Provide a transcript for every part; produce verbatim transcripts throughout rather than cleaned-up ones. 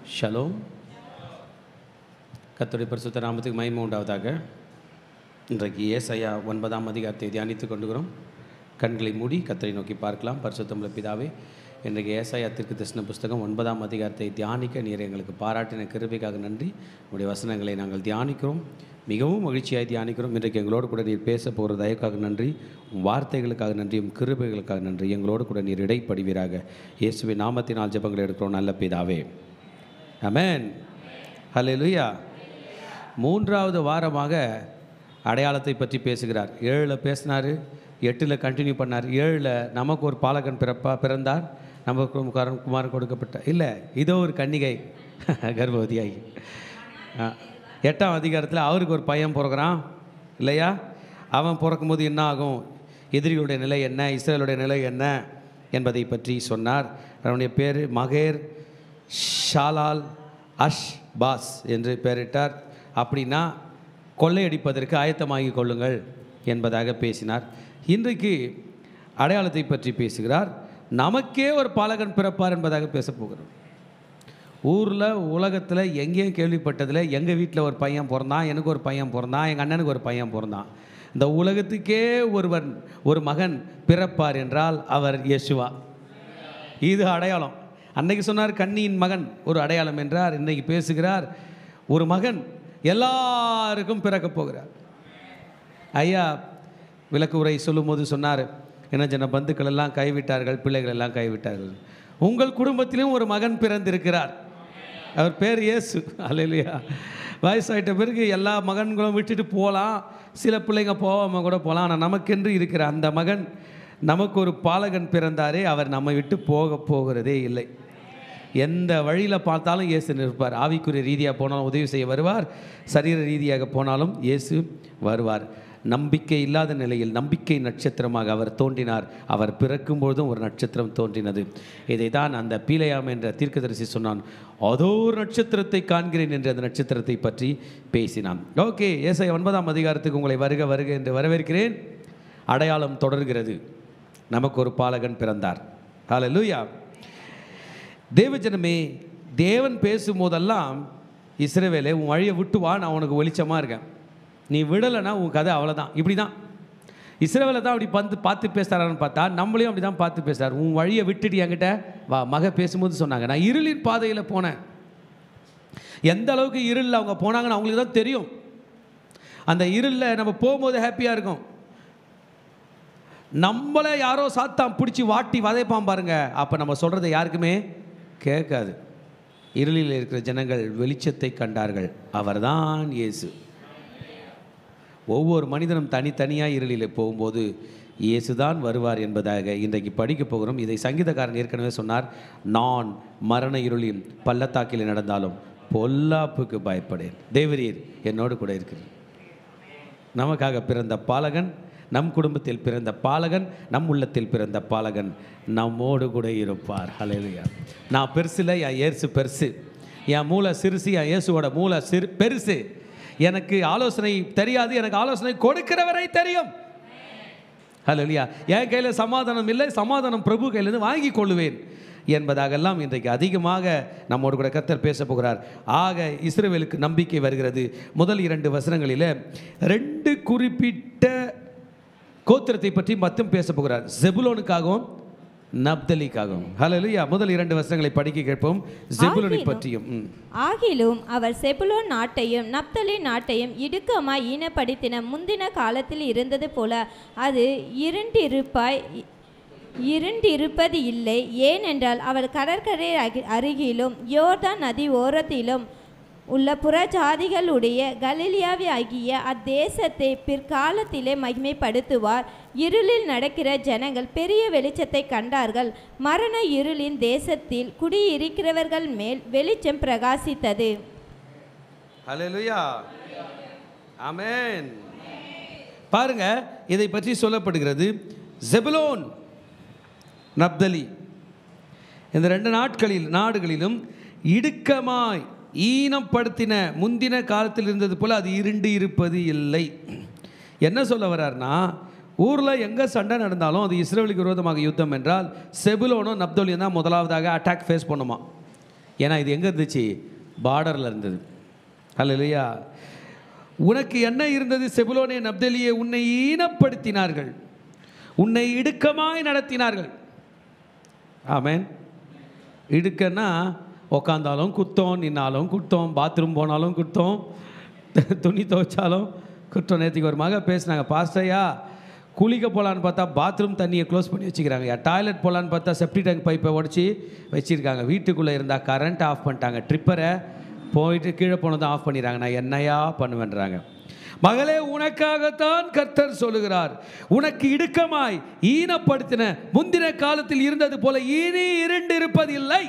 Shalom. கர்த்தருடைய பரிசுத்த நாமத்துக்கு மகிமை உண்டாவதாக. இன்றைக்கு ஏசாயா ஒன்பதாம் அதிகாரத்தை தியானித்து கொண்டுகிறோம். கண்களை மூடி கர்த்தரை நோக்கி பார்க்கலாம். பரிசுத்தமுள்ள பிதாவே, இன்றைக்கு ஏசாயா தீர்க்கதரிசன புஸ்தகம் ஒன்பதாம் அதிகாரத்தை தியானிக்க நீர் எங்களுக்கு பாராட்டின கிருபைக்காக நன்றி. உங்களுடைய வசனங்களை நாங்கள் தியானிக்கிறோம், மிகவும் மகிழ்ச்சியாய் தியானிக்கிறோம். இன்றைக்கு எங்களோடு கூட நீர் பேச போகிற தயவுக்காக நன்றி, உம் வார்த்தைகளுக்காக நன்றி, உம் கிருபைகளுக்காக நன்றி. எங்களோடு கூட நீர் இடைப்படுவீராக. இயேசுவின் நாமத்தினால் ஜெபங்களை எடுக்கிறோம் நல்ல பிதாவே, ஆமென். ஹல்லேலூயா. மூன்றாவது வாரமாக அடையாளத்தை பற்றி பேசுகிறார். ஏழில் பேசினார், எட்டில் கண்டினியூ பண்ணார். ஏழில் நமக்கு ஒரு பாலகன் பிறப்பா பிறந்தார், நமக்கு குமாரன் குமாரன் கொடுக்கப்பட்ட இல்லை இதோ ஒரு கன்னிகை கர்ப்பவதியாகி. எட்டாம் அதிகாரத்தில் அவருக்கு ஒரு பையன் பிறகுறான் இல்லையா? அவன் பிறக்கும்போது என்ன ஆகும், எதிரிகளுடைய நிலை என்ன, இஸ்ரேலுடைய நிலை என்ன என்பதை பற்றி சொன்னார். அவனுடைய பேர் மகேர் ஷாலால் அஷ் பாஸ் என்று பெயரிட்டார். அப்படின்னா கொள்ளையடிப்பதற்கு ஆயத்தமாகி கொள்ளுங்கள் என்பதாக பேசினார். இன்றைக்கு அடையாளத்தை பற்றி பேசுகிறார். நமக்கே ஒரு பாலகன் பிறப்பார் என்பதாக பேசப் போகிறோம். ஊரில் உலகத்தில் எங்கேயும் கேள்விப்பட்டதில் எங்கள் வீட்டில் ஒரு பையன் பிறந்தான், எனக்கு ஒரு பையன் பிறந்தான், எங்கள் அண்ணனுக்கு ஒரு பையன் பிறந்தான். இந்த உலகத்துக்கே ஒருவன் ஒரு மகன் பிறப்பார் என்றால் அவர் இயேசுவா. இது அடையாளம். அன்னைக்கு சொன்னார் கன்னியின் மகன் ஒரு அடையாளம் என்றார். இன்றைக்கு பேசுகிறார் ஒரு மகன் எல்லாருக்கும் பிறக்கப் போகிறார். ஐயா விளக்கு உரை சொல்லும்போது சொன்னார், என்ன ஜன பந்துக்கள் எல்லாம் கைவிட்டார்கள், பிள்ளைகள் எல்லாம் கைவிட்டார்கள். உங்கள் குடும்பத்திலும் ஒரு மகன் பிறந்திருக்கிறார், அவர் பேர் இயேசு. அல்லேலூயா. வயசாயிட்ட பிறகு எல்லா மகன்களும் விட்டுட்டு போகலாம், சில பிள்ளைங்க போகாமல் கூட போகலாம். ஆனால் நமக்கென்று இருக்கிற அந்த மகன், நமக்கு ஒரு பாலகன் பிறந்தாரே, அவர் நம்மை விட்டு போக போகிறதே இல்லை. எந்த வழியில் பார்த்தாலும் இயேசு நிற்பார். ஆவிக்குரிய ரீதியாக போனாலும் உதவி செய்ய வருவார், சரீர ரீதியாக போனாலும் இயேசு வருவார். நம்பிக்கை இல்லாத நிலையில் நம்பிக்கை நட்சத்திரமாக அவர் தோன்றினார். அவர் பிறக்கும்பொழுதும் ஒரு நட்சத்திரம் தோன்றினது. இதை தான் அந்த பீலையாம் என்ற தீர்க்கதரிசி சொன்னான், அதோ ஒரு நட்சத்திரத்தை காண்கிறேன் என்று அந்த நட்சத்திரத்தை பற்றி பேசினான். ஓகே, ஏசாயா ஒன்பதாம் அதிகாரத்துக்கு உங்களை வருக வருக என்று வரவேற்கிறேன். அடையாளம் தொடர்கிறது. நமக்கு ஒரு பாலகன் பிறந்தார். ஹல்லேலூயா. தேவஜனமே, தேவன் பேசும்போதெல்லாம் இஸ்ரவேலே உன் வழியை விட்டு வா, நான் உனக்கு வெளிச்சமாக இருக்கேன், நீ விடலைன்னா உன் கதை அவ்வளோதான். இப்படி தான் இஸ்ரவேலை தான் அப்படி வந்து பார்த்து பேசுகிறாருன்னு பார்த்தா நம்மளையும் அப்படி தான் பார்த்து பேசுகிறார். உன் வழியை விட்டுட்டு என்கிட்ட வா. மக பேசும்போது சொன்னாங்க, நான் இருளின் பாதையில் போனேன். எந்த அளவுக்கு இருளில் அவங்க போனாங்கன்னு அவங்களுக்கு தான் தெரியும். அந்த இருளில் நம்ம போகும்போது ஹாப்பியாக இருக்கும். நம்மளை யாரோ சாத்தான் பிடிச்சி வாட்டி வதைப்பான் பாருங்க, அப்போ நம்ம சொல்கிறத யாருக்குமே கேட்காது. இருளில் இருக்கிற ஜனங்கள் வெளிச்சத்தை கண்டார்கள், அவர்தான் இயேசு. ஒவ்வொரு மனிதனும் தனித்தனியாக இருளில் போகும்போது இயேசுதான் வருவார் என்பதாக இன்றைக்கு படிக்க போகிறோம். இதை சங்கீதக்காரன் ஏற்கனவே சொன்னார், நான் மரண இருளின் பள்ளத்தாக்கில் நடந்தாலும் பொல்லாப்புக்கு பயப்படேன், தேவரீர் என்னோடு கூட இருக்கிறேன். நமக்காக பிறந்த பாலகன், நம் குடும்பத்தில் பிறந்த பாலகன், நம் உள்ளத்தில் பிறந்த பாலகன் நம்மோடு கூட இருப்பார். ஹல்லேலூயா. நான் பெருசில், என் இயேசு பெருசு. என் மூளை சிறுசு, என் இயேசுவோட மூளை சிறு பெருசு. எனக்கு ஆலோசனை தெரியாது, எனக்கு ஆலோசனை கொடுக்கிறவரை தெரியும். ஹல்லேலூயா. என் கையில் சமாதானம் இல்லை, சமாதானம் பிரபு கையிலிருந்து வாங்கி கொள்ளுவேன் என்பதாகெல்லாம் இன்றைக்கு அதிகமாக நம்மோடு கூட கர்த்தர் பேச போகிறார். ஆக இஸ்ரவேலுக்கு நம்பிக்கை வருகிறது. முதல் இரண்டு வசனங்களில் ரெண்டு குறிப்பிட்ட கோத்திரத்தை பற்றி மட்டும் பேச போகிறார், செபுலோனுக்காகவும் நப்தலிக்காகவும். ஹல்லேலூயா. முதல் இரண்டு வசனங்களை படிக்க கேட்போம். செபுலோனை பற்றியும். ஆகிலும் அவர் செபுலோன் நாட்டையும் நப்தலி நாட்டையும் இடுக்கமாய் ஈனப்படுத்தின முந்தின காலத்தில் இருந்தது போல அது இருண்டிருப்பாய் இருண்டிருப்பது இல்லை. ஏனென்றால் அவர் கடற்கரை அருகிலும் யோர்தான் நதி ஓரத்திலும் உள்ள புறஜாதிகளுடைய கலிலியாவி ஆகிய அத்தேசத்தை பிற்காலத்திலே மகிமைப்படுத்துவார். இருளில் நடக்கிற ஜனங்கள் பெரிய வெளிச்சத்தை கண்டார்கள். மரண இருளின் தேசத்தில் குடியிருக்கிறவர்கள் மேல் வெளிச்சம் பிரகாசித்தது. ஹல்லேலூயா. ஆமென். பாருங்க, இதை பற்றி சொல்லப்படுகிறது. செபுலோன், நப்தலி இந்த ரெண்டு நாட்களில் நாடுகளிலும் இடுக்கமாய் ஈனப்படுத்தின முந்தின காலத்தில் இருந்தது போல் அது இருண்டு இருப்பது இல்லை. என்ன சொல்ல வர்றார்னா, ஊரில் எங்கே சண்டை நடந்தாலும் அது இஸ்ரவேலுக்கு விரோதமாக யுத்தம் என்றால் செபுலோனும் நப்தலியும் தான் முதலாவதாக அட்டாக் ஃபேஸ் பண்ணுமா. ஏன்னா இது எங்கே இருந்துச்சு? பார்டரில் இருந்தது. அல்லேலூயா. உனக்கு என்ன இருந்தது? செபுலோனே நப்தலியே, உன்னை ஈனப்படுத்தினார்கள், உன்னை இடுக்கமாய் நடத்தினார்கள். ஆமென். இடுக்கன்னா உக்காந்தாலும் குத்தம், நின்னாலும் குத்தம், பாத்ரூம் போனாலும் குத்தம், துணி துவைச்சாலும் குற்றம். நேற்றுக்கு ஒரு மக பேசினாங்க, பாஸ்டையா குளிக்க போகலான்னு பார்த்தா பாத்ரூம் தண்ணியை க்ளோஸ் பண்ணி வச்சுக்கிறாங்க, டாய்லெட் போகலான்னு பார்த்தா செப்டி டேங்க் பைப்பை உடச்சி வச்சுருக்காங்க, வீட்டுக்குள்ளே இருந்தால் கரண்ட் ஆஃப் பண்ணிட்டாங்க, ட்ரிப்பரை போயிட்டு கீழே போனதும் ஆஃப் பண்ணிடுறாங்க. நான் என்னையா பண்ணுவேன்றாங்க. மகளே, உனக்காகத்தான் கர்த்தர் சொல்லுகிறார், உனக்கு இடுக்கமாய் ஈனப்படுத்தின முந்தின காலத்தில் இருந்தது போல இனி இருண்டு இருப்பதில்லை.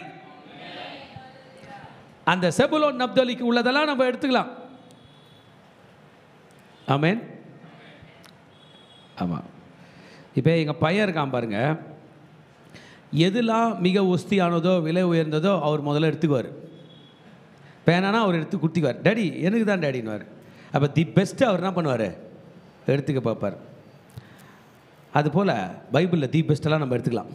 அந்த செபுலோன் நப்தலிக்கு உள்ளதெல்லாம் நம்ம எடுத்துக்கலாம். ஆமென். ஆமாம். இப்போ எங்கள் பையன் இருக்கான் பாருங்க, எதுலாம் மிக ஒஸ்தியானதோ விலை உயர்ந்ததோ அவர் முதல்ல எடுத்துக்குவார். பேனானா அவர் எடுத்து குத்திக்குவார். டேடி எனக்கு தான் டேடின்னுவார். அப்போ தி பெஸ்ட்டு அவர் என்ன பண்ணுவார்? எடுத்துக்க பார்ப்பார். அதுபோல் பைபிளில் தி பெஸ்ட்டெல்லாம் நம்ம எடுத்துக்கலாம்.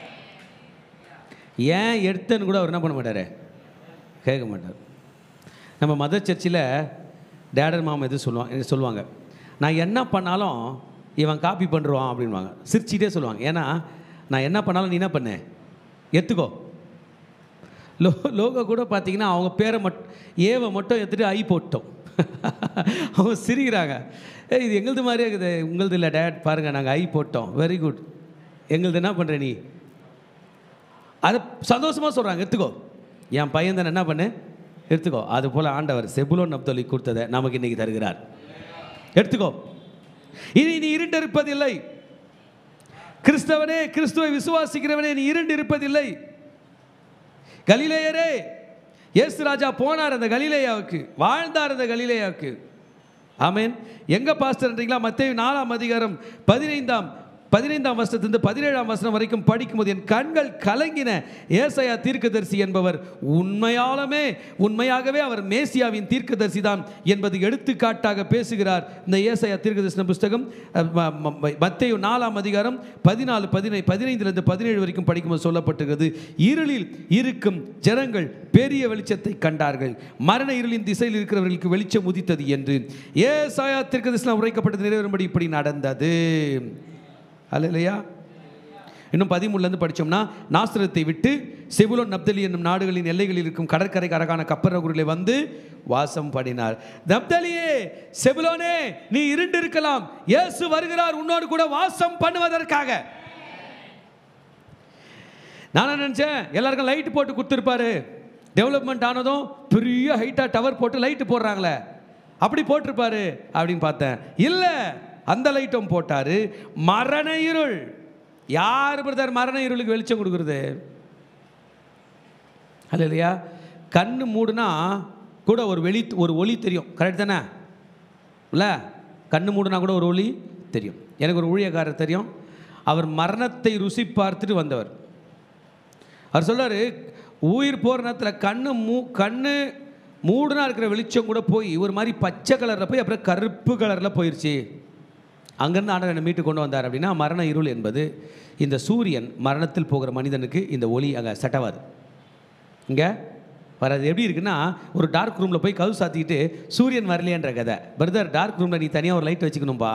ஏன் எடுத்தேன்னு கூட அவர் என்ன பண்ண மாட்டார்? கேட்க மாட்டார். நம்ம மதர் சர்ச்சில் டேடர் மாமா எது சொல்லுவாங்க சொல்லுவாங்க நான் என்ன பண்ணாலும் இவன் காப்பி பண்ணுறான் அப்படின்வாங்க. சிரிச்சிட்டே சொல்லுவாங்க. ஏன்னா நான் என்ன பண்ணாலும் நீ என்ன பண்ண எடுத்துக்கோ. லோ லோகோ கூட பார்த்தீங்கன்னா அவங்க பேரை மட் ஏவை மட்டும் எடுத்துகிட்டு ஐ போட்டோம். அவங்க சிரிக்கிறாங்க. ஏ இது எங்களது மாதிரியே இருக்குது. உங்களது இல்லை டேட், பாருங்கள் நாங்கள் ஐ போட்டோம், வெரி குட். எங்களது என்ன பண்ணுற நீ? அதை சந்தோஷமாக சொல்கிறாங்க, எடுத்துக்கோ. என் பையன் தானே, என்ன பண்ணு எடுத்துக்கோ. அது போல் ஆண்டவர் செபுலோன் நப்தலி கொடுத்ததை நமக்கு இன்றைக்கி தருகிறார். எடுத்துக்கோ. இனி நீ இருண்டு இருப்பதில்லை. கிறிஸ்தவனே, கிறிஸ்துவை விசுவாசிக்கிறவனே, நீ இருண்டு இருப்பதில்லை. கலிலேயரே, இயேசு ராஜா போனார் அந்த கலிலேயாவுக்கு, வாழ்ந்தார் அந்த கலிலேயாவுக்கு. ஆமென். எங்க பாஸ்டர்ன்றீங்களா? மத்தேயு நாலாம் அதிகாரம் பதினைந்தாம் பதினைந்தாம் வருஷத்திலிருந்து பதினேழாம் வருஷம் வரைக்கும் படிக்கும்போது என் கண்கள் கலங்கின. ஏசாயா தீர்க்கதரிசி என்பவர் உண்மையாலுமே உண்மையாகவே அவர் மேசியாவின் தீர்க்கதரிசி தான் என்பது எடுத்துக்காட்டாக பேசுகிறார் இந்த ஏசாயா தீர்க்கதரிசன புஸ்தகம். மத்தேயு நாலாம் அதிகாரம் பதினாலு பதினை பதினைந்திலிருந்து பதினேழு வரைக்கும் படிக்கும்போது சொல்லப்பட்டிருக்கிறது, இருளில் இருக்கும் ஜனங்கள் பெரிய வெளிச்சத்தை கண்டார்கள், மரண இருளின் திசையில் இருக்கிறவர்களுக்கு வெளிச்சம் உதித்தது என்று ஏசாயா தீர்க்கதரிசனம் உரைக்கப்பட்டது நிறைவேறும்படி இப்படி நடந்தது. அல்லேலூயா. இன்னும் பதிமூணுலேருந்து படித்தோம்னா, நாசரத்தை விட்டு செபுலோன் நப்தலி என்னும் நாடுகளின் எல்லைகளில் இருக்கும் கடற்கரை அரகான கப்பரகுரிலே வந்து வாசம் பண்ணினார். நப்தலியே, செபுலோனே, நீ இருண்டு இருக்கலாம், இயேசு வருகிறார் உன்னோடு கூட வாசம் பண்ணுவதற்காக. நான் நினச்சேன் எல்லாருக்கும் லைட் போட்டு கொடுத்துருப்பாரு. டெவலப்மெண்ட் ஆனதும் பெரிய ஹைட்டாக டவர் போட்டு லைட்டு போடுறாங்களே, அப்படி போட்டிருப்பாரு அப்படின்னு பார்த்தேன். இல்லை, அந்த லைட்டும் போட்டாரு. மரண இருள். யார் பிரதர் மரண இருளுக்கு வெளிச்சம் கொடுக்குறது? அல்ல இல்லையா? கண்ணு மூடுனா கூட ஒரு வெளி ஒரு ஒளி தெரியும், கரெக்ட் தானே? இல்லை, கண்ணு மூடுனா கூட ஒரு ஒளி தெரியும். எனக்கு ஒரு ஊழியக்காரர் தெரியும், அவர் மரணத்தை ருசி பார்த்துட்டு வந்தவர். அவர் சொல்றாரு, உயிர் போகிற நேரத்தில் கண்ணு மூ கண்ணு மூடுனா இருக்கிற வெளிச்சம் கூட போய் ஒரு மாதிரி பச்சை கலரில் போய் அப்புறம் கருப்பு கலரில் போயிடுச்சு. அங்கேருந்து ஆண்டவர் என்னை மீட்டு கொண்டு வந்தார். அப்படின்னா மரண இருள் என்பது இந்த சூரியன் மரணத்தில் போகிற மனிதனுக்கு இந்த ஒளி அங்கே செட்டவாது. இங்கே வராது. எப்படி இருக்குன்னா, ஒரு டார்க் ரூமில் போய் கதவு சாத்திக்கிட்டு சூரியன் வரலையன்ற கதை. பிரதர், டார்க் ரூமில் நீ தனியாக ஒரு லைட் வச்சுக்கணும்பா.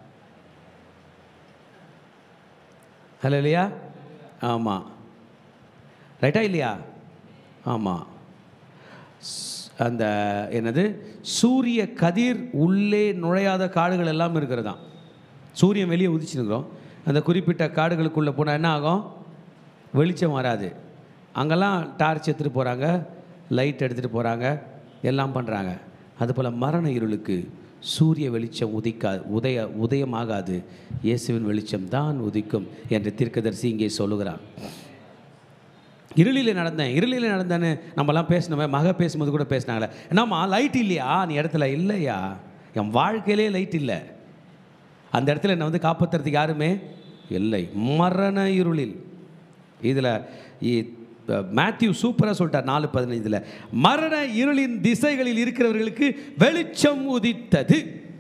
ஹலோ இல்லையா? ஆமாம், ரைட்டா இல்லையா? ஆமாம். அந்த என்னது சூரிய கதிர் உள்ளே நுழையாத காடுகள் எல்லாம் இருக்கிறதா. சூரியன் வெளியே உதிச்சுருக்கிறோம், அந்த குறிப்பிட்ட காடுகளுக்குள்ளே போனால் என்ன ஆகும்? வெளிச்சம் வராது. அங்கெல்லாம் டார்ச் எடுத்துகிட்டு போகிறாங்க, லைட் எடுத்துகிட்டு போகிறாங்க, எல்லாம் பண்ணுறாங்க. அதுபோல் மரண இருளுக்கு சூரிய வெளிச்சம் உதிக்கா உதய உதயமாகாது, இயேசுவின் வெளிச்சம் தான் உதிக்கும் என்று தீர்க்கதரிசி இங்கே சொல்லுகிறார். இருளில் நடந்தேன் இருளில் நடந்தேன்னு நம்மலாம் பேசினோமே, மக பேசும்போது கூட பேசினாங்களே, என்னம்மா லைட் இல்லையா நீ இடத்துல? இல்லையா, என் வாழ்க்கையிலே லைட் இல்லை. அந்த இடத்துல என்னை வந்து காப்பாற்றுறதுக்கு யாருமே இல்லை. மரண இருளில். இதில் மேத்யூ சூப்பராக சொல்லிட்டார் நாலு பதினைந்தில், மரண இருளின் திசைகளில் இருக்கிறவர்களுக்கு வெளிச்சம் உதித்தது.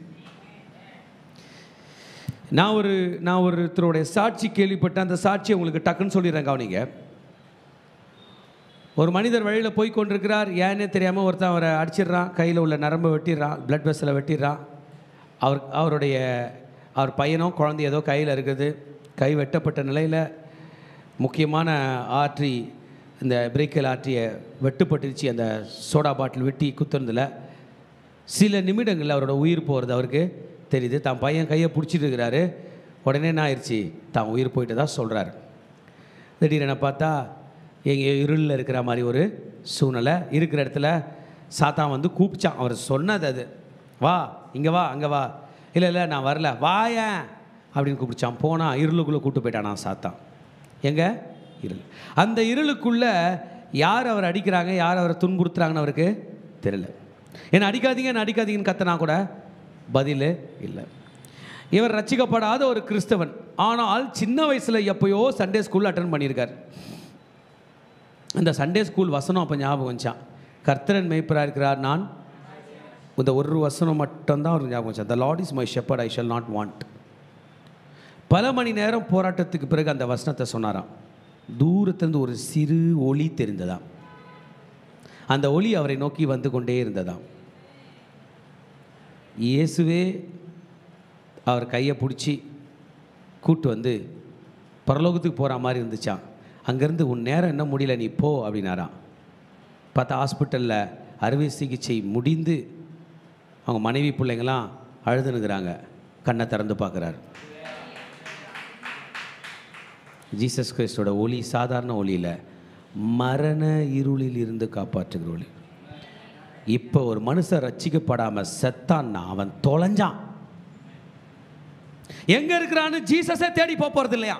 நான் ஒரு நான் ஒருத்தருடைய சாட்சி கேள்விப்பட்டேன். அந்த சாட்சியை உங்களுக்கு டக்குன்னு சொல்லிடுறேன், கவனிங்க. ஒரு மனிதர் வழியில் போய் கொண்டிருக்கிறார். ஏன்னே தெரியாமல் ஒருத்தன் அவரை அடிச்சிடுறான், கையில் உள்ள நரம்பை வெட்டிடுறான், பிளட் வெசலை வெட்டிடுறான். அவர் அவருடைய அவர் பையனும் குழந்தை ஏதோ கையில் இருக்குது. கை வெட்டப்பட்ட நிலையில் முக்கியமான ஆற்றி இந்த பிரேக்கில் ஆற்றிய வெட்டுப்பட்டுருச்சு. அந்த சோடா பாட்டில் வெட்டி குத்துறதில் சில நிமிடங்களில் அவரோட உயிர் போகிறது அவருக்கு தெரியுது. தான் பையன் கையை பிடிச்சிட்டு இருக்கிறாரு. உடனே என்ன ஆயிடுச்சு, தான் உயிர் போயிட்டு தான் சொல்கிறார். திடீரென பார்த்தா எங்கே இருளில் இருக்கிற மாதிரி ஒரு சூழ்நிலை. இருக்கிற இடத்துல சாத்தான் வந்து கூப்பிச்சான். அவர் சொன்னது அது, வா இங்கே வா அங்கே வா. இல்லை இல்லை நான் வரல, வாயேன் அப்படின்னு கூப்பிடுச்சான். போனால் இருளுக்குள்ளே கூப்பிட்டு போயிட்டானா சாத்தான். எங்கே இருள். அந்த இருளுக்குள்ளே யார் அவர் அடிக்கிறாங்க, யார் அவரை துன்புறுத்துறாங்கன்னு அவருக்கு தெரியல. என்ன அடிக்காதீங்க என்ன அடிக்காதீங்கன்னு கத்தனா கூட பதில் இல்லை. இவர் ரட்சிக்கப்படாத ஒரு கிறிஸ்தவன். ஆனால் சின்ன வயசில் எப்போயோ சண்டே ஸ்கூலில் அட்டன் பண்ணியிருக்கார். அந்த சண்டே ஸ்கூல் வசனம் அப்போ ஞாபகம் வந்துச்சான். கர்த்தரன் மேய்ப்பராக இருக்கிறார், நான் இந்த ஒரு வசனம் மட்டும்தான் அவருக்கு ஞாபகம் வந்துச்சான். The Lord is my shepherd, I shall not want. பல மணி நேரம் போராட்டத்துக்கு பிறகு அந்த வசனத்தை சொன்னாராம். தூரத்திலிருந்து ஒரு சிறு ஒளி தெரிந்ததாம். அந்த ஒளி அவரை நோக்கி வந்து கொண்டே இருந்ததாம். இயேசுவே அவர் கையை பிடிச்சி கூட்டு வந்து பரலோகத்துக்கு போகிற மாதிரி இருந்துச்சான். அங்கேருந்து உன் நேரம் என்ன முடியல, நீ போ அப்படின்னாராம். பார்த்தா ஹாஸ்பிட்டலில் அறுவை சிகிச்சை முடிந்து அவங்க மனைவி பிள்ளைங்களாம் அழுதுனுக்குறாங்க. கண்ணை திறந்து பார்க்குறாரு. ஜீசஸ் கிறிஸ்டோட ஒளி சாதாரண ஒளியில் மரண இருளில் இருந்து காப்பாற்றுகிற ஒளி. இப்போ ஒரு மனுஷன் ரட்சிக்கப்படாமல் செத்தான்னா அவன் தொலைஞ்சான். எங்கே இருக்கிறான்னு ஜீசஸே தேடி போகிறது இல்லையா.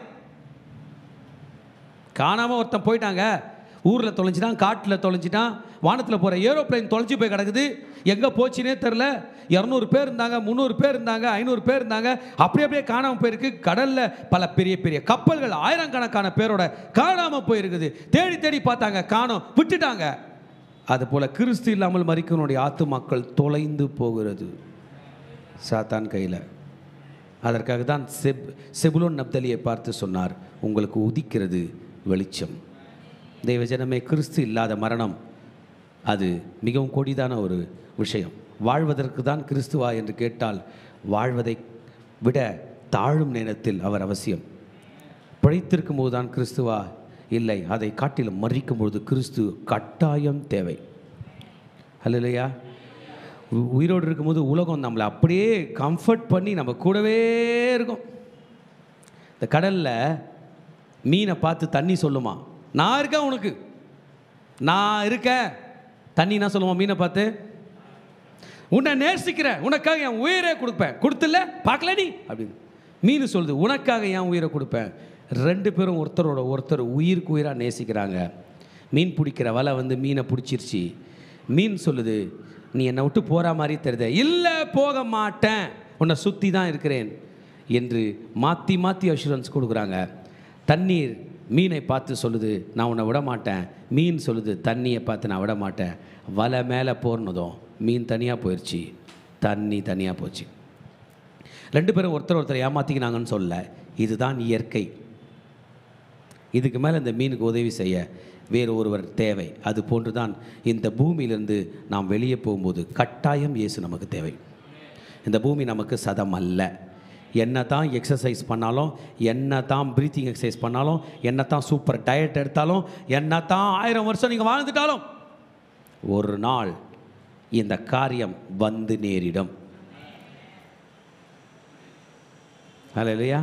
காணாமல் ஒருத்தன் போயிட்டாங்க, ஊரில் தொலைஞ்சிட்டான், காட்டில் தொலைஞ்சிட்டான், வானத்தில் போகிற ஏரோப்ளைன் தொலைஞ்சி போய் கிடக்குது. எங்கே போச்சுன்னே தெரில. இரநூறு பேர் இருந்தாங்க, முந்நூறு பேர் இருந்தாங்க, ஐநூறு பேர் இருந்தாங்க, அப்படி அப்படியே காணாமல் போயிருக்கு. கடலில் பல பெரிய பெரிய கப்பல்கள் ஆயிரக்கணக்கான பேரோட காணாமல் போயிருக்குது. தேடி தேடி பார்த்தாங்க, காணோம், விட்டுட்டாங்க. அதுபோல் கிறிஸ்து இல்லாமல் மரிக்கனுடைய ஆத்துமாக்கள் தொலைந்து போகிறது சாத்தான் கையில். அதற்காக தான் செப் செபுலோன் நப்தலியை பார்த்து சொன்னார், உங்களுக்கு உதிக்கிறது வெளிச்சம். தெய்வஜனமே, கிறிஸ்து இல்லாத மரணம் அது மிகவும் கொடிதான ஒரு விஷயம். வாழ்வதற்கு தான் கிறிஸ்துவா என்று கேட்டால் வாழ்வதை விட தாழும் நேரத்தில் அவர் அவசியம். பிழைத்திருக்கும் போது தான் கிறிஸ்துவா இல்லை, அதை காட்டிலும் மறிக்கும் பொழுது கிறிஸ்து கட்டாயம் தேவை. அல்லையா? உயிரோடு இருக்கும்போது உலகம் நம்மளை அப்படியே கம்ஃபர்ட் பண்ணி நம்ம கூடவே இருக்கும். இந்த கடலில் மீனை பார்த்து தண்ணி சொல்லுமா, நான் இருக்கேன் உனக்கு, நான் இருக்கேன். தண்ணி என்ன சொல்லுமா மீனை பார்த்து, உன்னை நேசிக்கிறேன், உனக்காக என் உயிரை கொடுப்பேன், கொடுத்துல பார்க்கல நீ அப்படின்னு. மீன் சொல்லுது, உனக்காக என் உயிரை கொடுப்பேன். ரெண்டு பேரும் ஒருத்தரோட ஒருத்தர் உயிருக்கு உயிராக நேசிக்கிறாங்க. மீன் பிடிக்கிற வலை வந்து மீனை பிடிச்சிருச்சு. மீன் சொல்லுது, நீ என்னை விட்டு போகிற மாதிரி தெரியுது. இல்லை, போக மாட்டேன், உன்னை சுற்றி தான் இருக்கிறேன் என்று மாற்றி மாற்றி அஷூரன்ஸ் கொடுக்குறாங்க. தண்ணீர் மீனை பார்த்து சொல்லுது, நான் உன்னை விட மாட்டேன். மீன் சொல்லுது, தண்ணியை பார்த்து நான் விட மாட்டேன். வலை மேலே போர்னதும் மீன் தனியாக போயிடுச்சு, தண்ணி தனியாக போச்சு. ரெண்டு பேரும் ஒருத்தர் ஒருத்தர் ஏமாற்றிக்கினாங்கன்னு சொல்ல, இதுதான் இயற்கை. இதுக்கு மேலே இந்த மீனுக்கு உதவி செய்ய வேறு ஒருவர் தேவை. அது போன்று தான் இந்த பூமியிலிருந்து நாம் வெளியே போகும்போது கட்டாயம் இயேசு நமக்கு தேவை. இந்த பூமி நமக்கு சதம் அல்ல. என்ன தான் எக்ஸசைஸ் பண்ணாலும், என்ன தான் ப்ரீத்திங் எக்ஸசைஸ் பண்ணாலும், என்ன தான் சூப்பர் டயட் எடுத்தாலும், என்ன தான் ஆயிரம் வருஷம் நீங்கள் வாழ்ந்துட்டாலும் ஒரு நாள் இந்த காரியம் வந்து நேரிடும். அல்லேலூயா.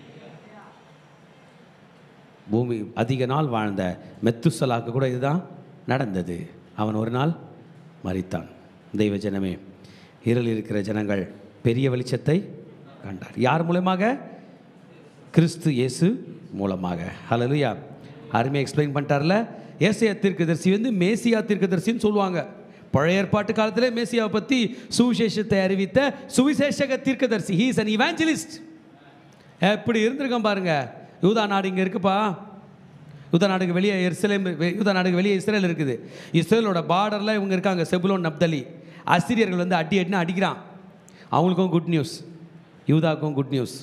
பூமி அதிக நாள் வாழ்ந்த மெத்துசலாக்கு கூட இதுதான் நடந்தது. அவன் ஒரு நாள் மரித்தான். தெய்வ ஜனமே, இருளில் இருக்கிற ஜனங்கள் பெரிய வெளிச்சத்தை கண்டார். யார் மூலமாக? கிறிஸ்து இயேசு மூலமாக. ஹல்லேலூயா. அருமையாக எக்ஸ்பிளைன் பண்ணிட்டார்ல. ஏசாயா தீர்க்கதரிசி வந்து மேசியா தீர்க்கதரிசின்னு சொல்லுவாங்க. பழைய ஏற்பாட்டு காலத்திலே மேசியாவை பற்றி சுவிசேஷத்தை அறிவித்த சுவிசேஷக தீர்க்கதரிசி. He is an evangelist. எப்படி இருந்திருக்கோம் பாருங்க. யூதா நாடு இங்கே இருக்குப்பா. யூதா நாடுக்கு வெளியே எருசலேம், யூதா நாடுக்கு வெளியே இஸ்ரேல் இருக்குது. இஸ்ரேலோட பார்டரில் இவங்க இருக்காங்க, செபுலோன் நப்தலி. அசிரியர்கள் வந்து அடி அடினா அடிக்கிறான். அவங்களுக்கும் குட் நியூஸ், யூதாவுக்கும் குட் நியூஸ்.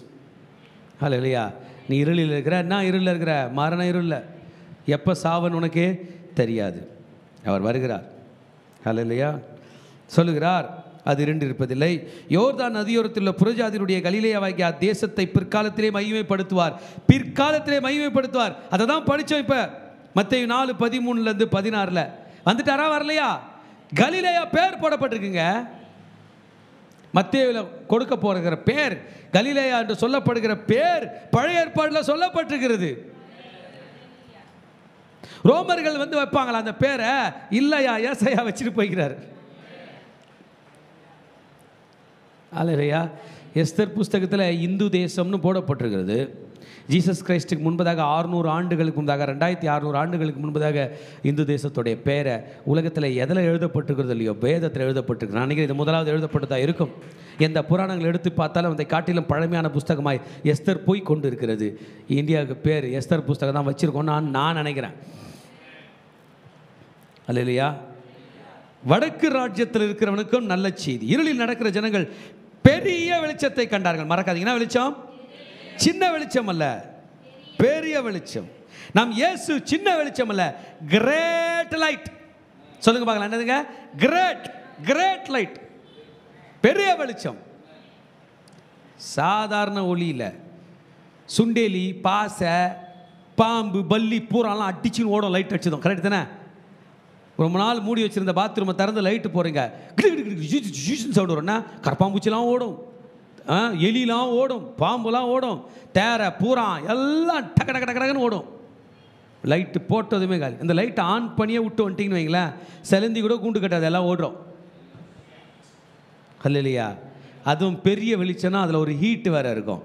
ஹல்லேலூயா. நீ இருளில் இருக்கிற, என்ன இருளில் இருக்கிற? மரண இருளில். எப்போ சாவன் உனக்கு தெரியாது. அவர் வருகிறார். ஹல்லேலூயா. சொல்லுகிறார், அது இரண்டு இருப்பதில்லை. யோர்தான் நதியோரத்தில் உள்ள புறஜாதியுடைய கலிலேயாவாகிய தேசத்தை பிற்காலத்திலே மகிமைப்படுத்துவார். பிற்காலத்திலே மகிமைப்படுத்துவார். அதை தான் படித்தோம். இப்போ மத்தேயு நாலு பதிமூணுலேருந்து பதினாறில் வந்துட்டாரா வரலையா? கலிலேயா பேர் போடப்பட்டிருக்குங்க. மத்தேயுவில் கொடுக்க போகிற பேர் கலிலேயா என்று சொல்லப்படுகிற பேர் பழைய ஏற்பாட்டில் சொல்லப்பட்டிருக்கிறது. ரோமர்கள் வந்து வைப்பாங்களா அந்த பேரை? இல்லையா, ஏசாயா வச்சுட்டு போய்கிறார். அல்லேலூயா. எஸ்தர் புஸ்தகத்தில் இந்து தேசம்னு போடப்பட்டிருக்கிறது. ஜீசஸ் கிரைஸ்டுக்கு முன்பதாக ஆறுநூறு ஆண்டுகளுக்கு முன்பதாக ரெண்டாயிரத்தி அறுநூறு ஆண்டுகளுக்கு முன்பதாக இந்து தேசத்துடைய பேரை உலகத்தில் எதில் எழுதப்பட்டிருக்கிறது இல்லையோ, வேதத்தில் எழுதப்பட்டிருக்கு. நான் நினைக்கிறேன் இது முதலாவது எழுதப்பட்டதாக இருக்கும். எந்த புராணங்கள் எடுத்து பார்த்தாலும் அதை காட்டிலும் பழமையான புஸ்தகமாய் எஸ்தர் போய் கொண்டு இருக்கிறது. இந்தியாவுக்கு பேர் எஸ்தர் புஸ்தகம் தான் வச்சுருக்கோம் நான் நான் நினைக்கிறேன். அல்லேலூயா. வடக்கு ராஜ்யத்தில் இருக்கிறவனுக்கும் நல்ல செய்தி. இருளில் நடக்கிற ஜனங்கள் பெரிய வெளிச்சத்தை கண்டார்கள். மறக்காதீங்கன்னா, வெளிச்சம் சின்ன வெளிச்சம் அல்ல, பெரிய வெளிச்சம். நாம் இயேசு சின்ன வெளிச்சம் அல்ல, கிரேட் லைட். சொல்லுங்க பார்க்கலாம், என்னதுங்க? கிரேட் கிரேட் லைட், பெரிய வெளிச்சம். சாதாரண ஒளி இல்லை. சுண்டேலி, பாசை, பாம்பு, பல்லி பூராலாம் அடிச்சுன்னு ஓடும் லைட் அடிச்சதும். கரெக்ட் தானே? ரொம்ப நாள் மூடி வச்சுருந்த பாத்ரூமை திறந்து லைட்டு போகிறீங்க, சவுண்ட் வரும்னா கரப்பாம்பூச்சிலாம் ஓடும், எலிலாம் ஓடும், பாம்புலாம் ஓடும், தேரை பூரா எல்லாம் டக்க டக்க டக்குன்னு ஓடும். லைட்டு போட்டதுமே காலி. இந்த லைட்டை ஆன் பண்ணியே விட்டு வந்துட்டிங்கன்னு வைங்களேன், செலந்தி கூட கூண்டு கட்டாது, எல்லாம் ஓடுறோம். அல்லேலூயா. அதுவும் பெரிய வெளிச்சம்னா அதில் ஒரு ஹீட்டு வேறு இருக்கும்.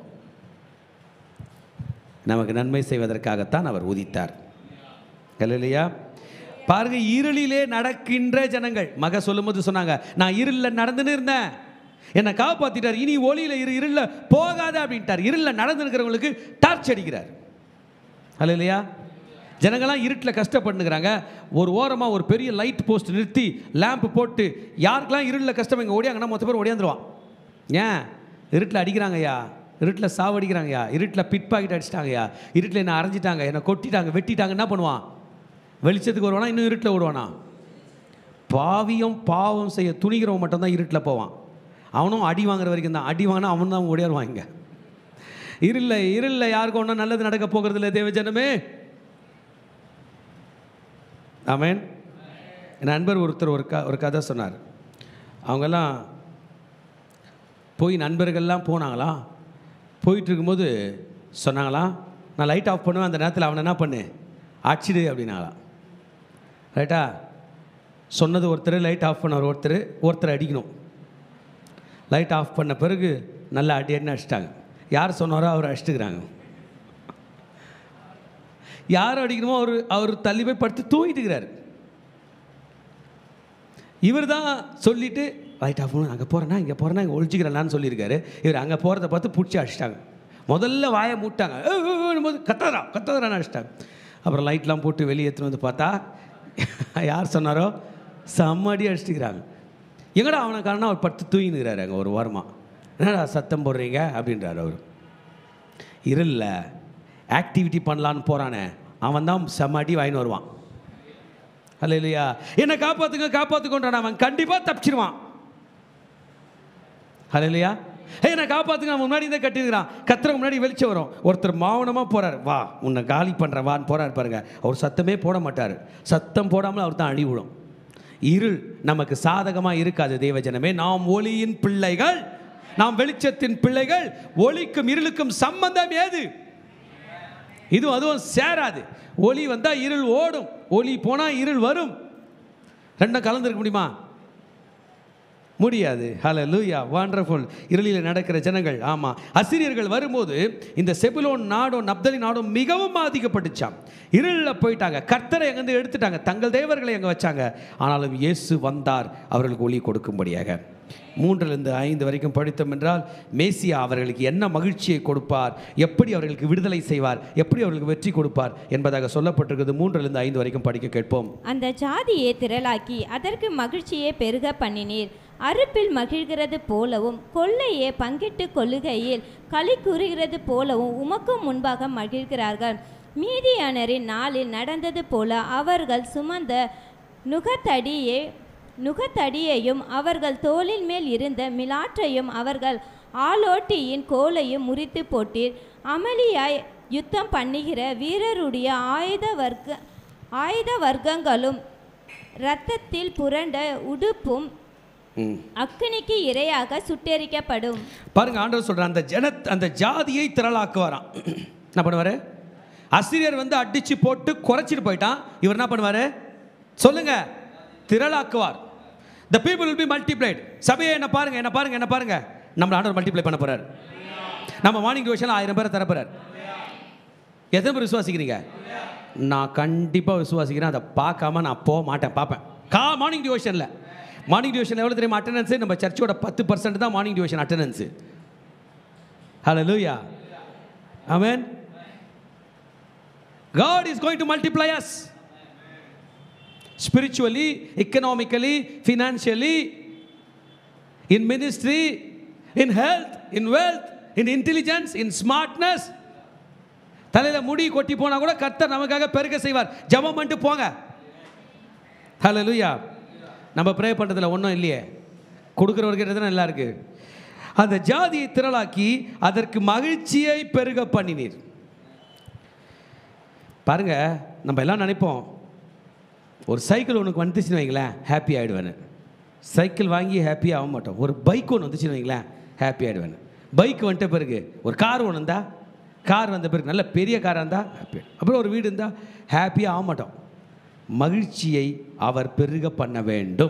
நமக்கு நன்மை செய்வதற்காகத்தான் அவர் உதித்தார். அல்லேலூயா. பாருங்க, இருளிலே நடக்கின்ற ஜனங்கள். மக சொல்லும்போது சொன்னாங்க, நான் இருளில் நடந்துன்னு இருந்தேன், என்னை காப்பாற்றிட்டார், இனி ஒளியில் இரு இருளில் போகாத அப்படின்ட்டார். இருளில் நடந்து இருக்கிறவங்களுக்கு டார்ச் அடிக்கிறார். அல்லேலூயா. ஜனங்கள்லாம் இருட்டில் கஷ்டப்பட்டுக்கிறாங்க. ஒரு ஓரமாக ஒரு பெரிய லைட் போஸ்ட் நிறுத்தி லேம்ப் போட்டு யாருக்கெல்லாம் இருளில் கஷ்டம் இங்கே ஓடியாங்கன்னா மொத்த பேர் ஓடியாந்துருவான். ஏன்? இருட்டில் அடிக்கிறாங்கய்யா, இருட்டில் சாவடிக்கிறாங்கய்யா, இருட்டில் பிட் பாக்கெட் அடிச்சிட்டாங்கய்யா, இருட்டில் என்னை அரைஞ்சிட்டாங்க, என்னை கொட்டிட்டாங்க, வெட்டிட்டாங்க. என்ன பண்ணுவான்? வெளிச்சத்துக்கு வருவானா, இன்னும் இருட்டில் விடுவானா? பாவியம் பாவம் செய்ய துணிகிறவன் மட்டும்தான் இருட்டில் போவான். அவனும் அடி வாங்குற வரைக்கும் தான். அடி வாங்கினா அவன் தான் ஓடியாருவாங்க. இருளில் இருளில் யாருக்கும் ஒன்றும் நல்லது நடக்க போகிறது இல்லை தேவஜனமே. ஆமென். என் நண்பர் ஒருத்தர் ஒரு க ஒரு கதை சொன்னார். அவங்கெல்லாம் போய் நண்பர்கள்லாம் போனாங்களா, போயிட்டு இருக்கும்போது சொன்னாங்களாம், நான் லைட் ஆஃப் பண்ணுவேன், அந்த நேரத்தில் அவனை என்ன பண்ணு அடிச்சிடு அப்படின்னாலாம். ரைட்டா? சொன்னது ஒருத்தர், லைட் ஆஃப் பண்ணவர் ஒருத்தர், ஒருத்தர் அடிக்கணும். லைட் ஆஃப் பண்ண பிறகு நல்லா அடி அடின்னு அடிச்சிட்டாங்க. யார் சொன்னாரோ அவர் அடிச்சுக்கிறாங்க. யார் அடிக்கணுமோ அவர் அவர் தள்ளி போய் படுத்து தூங்கிட்டுக்கிறார். இவர் தான் சொல்லிவிட்டு லைட் ஆஃப் பண்ணணும், அங்கே போகிறேன்னா இங்கே போகிறேன்னா இங்கே ஒழிச்சிக்கிறேன்னான்னு சொல்லியிருக்காரு. இவர் அங்கே போகிறத பார்த்து பிடிச்சி அடிச்சிட்டாங்க. முதல்ல வாயை மூட்டாங்க, போது கத்ததரா கத்ததரான்னு அடிச்சிட்டாங்க. அப்புறம் லைட்லாம் போட்டு வெளியே எடுத்துன்னு வந்து பார்த்தா யார் சொன்னாரோ செம்மடி அடிச்சுக்கிறாங்க. எங்கடா அவனை காரணம் அவர் படுத்து தூங்கினுக்கிறாரு அங்கே ஒரு வாரமாக. என்னடா சத்தம் போடுறீங்க அப்படின்றார் அவர். இருல்ல ஆக்டிவிட்டி பண்ணலான்னு போகிறானே அவன் தான் செம்மடி வாங்கின்னு வருவான். அல்லேலூயா. என்னை காப்பாற்றுங்க காப்பாற்றுக்கொண்டான், அவன் கண்டிப்பாக தப்பிச்சிருவான். அல்லேலூயா. ஏ என்னை காப்பாற்றுங்க, அவன் முன்னாடி தான் கட்டிருக்கிறான், கத்துற முன்னாடி வெளிச்சம் வரும். ஒருத்தர் மௌனமாக போகிறார், வா உன்னை காலி பண்ணுற வான்னு போகிறார் பாருங்க. அவர் சத்தமே போட மாட்டார். சத்தம் போடாமல் அவர் தான் அழிவிடும். இருள் நமக்கு சாதகமாக இருக்காது தேவஜனமே. நாம் ஒளியின் பிள்ளைகள், நாம் வெளிச்சத்தின் பிள்ளைகள். ஒளிக்கும் இருளுக்கும் சம்பந்தம் ஏது? இதுவும் அதுவும் சேராது. ஒளி வந்தால் இருள் ஓடும், ஒளி போனால் இருள் வரும். ரெண்டும் கலந்துருக்க முடியுமா? முடியாது. Hallelujah, wonderful. இருளில் நடக்கிற ஜனங்கள். ஆமாம், அசிரியர்கள் வரும்போது இந்த செபுலோன் நாடும் நப்தலி நாடும் மிகவும் பாதிக்கப்பட்டுச்சான். இருளில் போயிட்டாங்க, கர்த்தரை எங்கேருந்து எடுத்துட்டாங்க, தங்கள் தேவர்களை எங்கே வச்சாங்க. ஆனாலும் இயேசு வந்தார் அவர்களுக்கு ஒளி கொடுக்கும்படியாக. மூன்றிலிருந்து ஐந்து வரைக்கும் படித்தோம் என்றால் மேசியா அவர்களுக்கு என்ன மகிழ்ச்சியை கொடுப்பார், எப்படி அவர்களுக்கு விடுதலை செய்வார், எப்படி அவர்களுக்கு வெற்றி கொடுப்பார் என்பதாக சொல்லப்பட்டிருக்கிறது. மூன்றிலிருந்து ஐந்து வரைக்கும் படிக்க கேட்போம். அந்த ஜாதியை திரளாக்கி அதற்கு மகிழ்ச்சியை பெருக பண்ணினீர். அறுப்பில் மகிழ்கிறது போலவும் கொள்ளையே பங்கிட்டு கொள்ளுகையில் களி கூறுகிறது போலவும் உமக்கும் முன்பாக மகிழ்கிறார்கள். மீதியானரின் நாளில் நடந்தது போல அவர்கள் சுமந்த நுகத்தடியே நுகத்தடியையும் அவர்கள் தோளின் மேல் இருந்த மிலாற்றையும் அவர்கள் ஆலோட்டியின் கோலையும் முறித்து போட்டீர். அமளியாய் யுத்தம் பண்ணுகிற வீரருடைய ஆயுத வர்க்க ஆயுத வர்க்கங்களும் இரத்தத்தில் புரண்ட உடுப்பும் அக்கினிக்கு இரையாக சுட்டெரிக்கப்படும். பாருங்க, ஆண்டவர் சொல்ற அந்த ஜன அந்த ஜாதியை திரளாக்குவாராம். என்ன பண்ணுவாரு? அசிரியர் வந்து அடிச்சு போட்டு குறைச்சிட்டு போயிட்டான். இவர் என்ன பண்ணுவாரு சொல்லுங்க? திரளாக்குவார். The people will be multiplied. சபையை என்ன பாருங்க, என்ன பாருங்க, என்ன பாருங்க, நம்ம ஆண்டவர் மல்டிப்ளை பண்ண போறார். நம்ம மார்னிங் டிவோஷன் ஆயிரம் பேரை தர போறார். எத்தனை பேர் விசுவாசிக்கிறீங்க? நான் கண்டிப்பாக விசுவாசிக்கிறேன். அதை பார்க்காம நான் போக மாட்டேன். பார்ப்பேன். கா மார்னிங் டிவோஷனில் மார்னிங் டிவோஷன் எவ்வளோ தெரியுமா அட்டெண்டன்ஸு? நம்ம சர்ச்சோட பத்து பர்சன்ட் தான் மார்னிங் டிவோஷன் அட்டெண்டன்ஸு. ஹல்லேலூயா, ஆமென். God is going to multiply us spiritually, economically, financially, in ministry, in health, in wealth, in intelligence, in smartness. தலையில் முடி கொட்டி போனால் கூட கர்த்தர் நமக்காக பெருக செய்வார். ஜெபம் பண்ணிட்டு போங்க. ஹல்லேலூயா. நம்ம ப்ரே பண்ணுறதுல ஒன்றும் இல்லையே, கொடுக்குறவர்கிட்ட தான் நல்லா இருக்கு. அந்த ஜாதியை திரளாக்கி அதற்கு மகிழ்ச்சியை பெருக பண்ணினீர். பாருங்க, நம்ம எல்லாம் நினைப்போம் ஒரு சைக்கிள் உனக்கு வந்துச்சுன்னு வைங்களேன் ஹாப்பி ஆகிடுவேன்னு. சைக்கிள் வாங்கி ஹாப்பி ஆக மாட்டோம். ஒரு பைக் ஒன்று வந்துச்சுன்னு வைங்களேன் ஹாப்பி ஆகிடுவேன்னு. பைக் வந்துட்ட பிறகு ஒரு கார் ஒன்று இருந்தால், கார் வந்த பிறகு நல்ல பெரிய காராக இருந்தால் ஹாப்பி, அப்புறம் ஒரு வீடு இருந்தால் ஹாப்பியாக ஆக மாட்டோம். மகிழ்ச்சியை அவர் பெருக பண்ண வேண்டும்.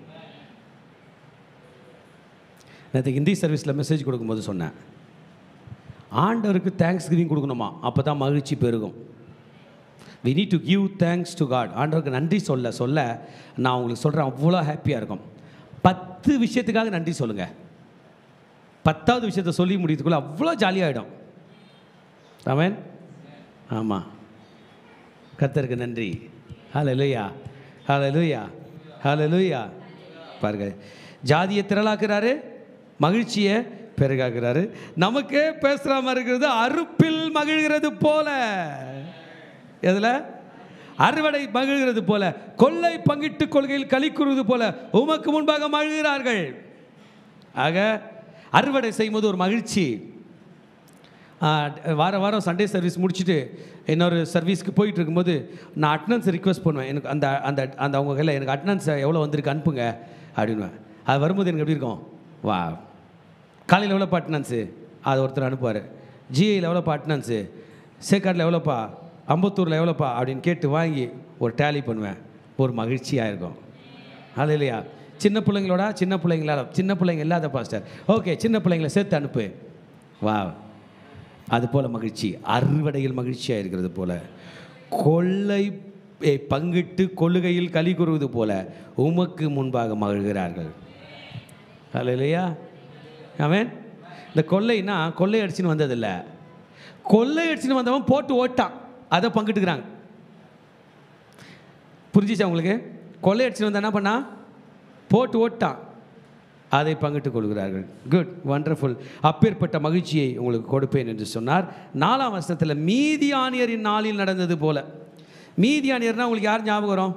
நேற்று ஹிந்தி சர்வீஸில் மெசேஜ் கொடுக்கும்போது சொன்னேன், ஆண்டவருக்கு தேங்க்ஸ் கிவிங் கொடுக்கணுமா, அப்போ தான் மகிழ்ச்சி பெருகும். we need to give thanks to God. ஆண்டவருக்கு நன்றி சொல்ல சொல்ல நான் உங்களுக்கு சொல்கிறேன் அவ்வளோ ஹாப்பியாக இருக்கும். பத்து விஷயத்துக்காக நன்றி சொல்லுங்கள். பத்தாவது விஷயத்தை சொல்லி முடியதுக்குள்ளே அவ்வளோ ஜாலியாகிடும். ஆமென். ஆமாம், கர்த்தருக்கு நன்றி. ஹல்லேலூயா, ஹல்லேலூயா, ஹல்லேலூயா. பாருங்க, ஜாதியை திரளாக்குறாரு, மகிழ்ச்சியை பெருகாக்குறாரு. நமக்கே பேசுகிற மாதிரி இருக்கிறது அறுப்பில் மகிழ்கிறது போல. எதில்? அறுவடை மகிழ்கிறது போல, கொள்ளை பங்கிட்டு கொள்கையில் களி கூறுவது போல உமக்கு முன்பாக மகிழ்கிறார்கள். ஆக அறுவடை செய்யும்போது ஒரு மகிழ்ச்சி. வார வாரம் சண்டே சர்வீஸ் முடிச்சுட்டு இன்னொரு சர்வீஸ்க்கு போயிட்டு இருக்கும்போது நான் அட்டனன்ஸ் ரிக்வெஸ்ட் பண்ணுவேன். எனக்கு அந்த அந்த அந்த அவங்க கையில் எனக்கு அட்டனன்ஸ் எவ்வளோ வந்திருக்கு அனுப்புங்க அப்படின்வேன். அது வரும்போது எனக்கு எப்படி இருக்கும்? வா, காலையில் எவ்வளோப்பா அட்டனன்ஸு, அது ஒருத்தர் அனுப்புவார். ஜிஐயில் எவ்வளோப்பா அட்டனன்ஸு, சேக்காட்டில் எவ்வளோப்பா, அம்பத்தூரில் எவ்வளோப்பா அப்படின்னு கேட்டு வாங்கி ஒரு டேலி பண்ணுவேன். ஒரு மகிழ்ச்சியாக இருக்கும். அது இல்லையா? சின்ன பிள்ளைங்களோட சின்ன பிள்ளைங்களா, சின்ன பிள்ளைங்க இல்லாத பாஸ்டர், ஓகே சின்ன பிள்ளைங்கள சேர்த்து அனுப்பு. வா, அது போல் மகிழ்ச்சி. அறுவடையில் மகிழ்ச்சியாக இருக்கிறது போல, கொள்ளை பங்கிட்டு கொள்ளுகையில் களி கூறுவது போல உமக்கு முன்பாக மகிழ்கிறார்கள். இல்லையா? ஆமென். இந்த கொள்ளைன்னா கொள்ளை அடிச்சுன்னு வந்ததில்லை, கொள்ளை அடிச்சுன்னு வந்தவன் போட்டு ஓட்டான், அதை பங்கிட்டுக்கிறாங்க. புரிஞ்சிச்சா உங்களுக்கு? கொள்ளை அடிச்சுன்னு வந்தா என்ன பண்ணா? போட்டு ஓட்டான், அதை பங்கிட்டுக் கொள்கிறார்கள். Good, wonderful. அப்பேற்பட்ட மகிழ்ச்சியை உங்களுக்கு கொடுப்பேன் என்று சொன்னார். நாலாம் வசனத்தில் மீதியானியரின் நாளில் நடந்தது போல. மீதியானியர்னா உங்களுக்கு யார் ஞாபகம் வரும்?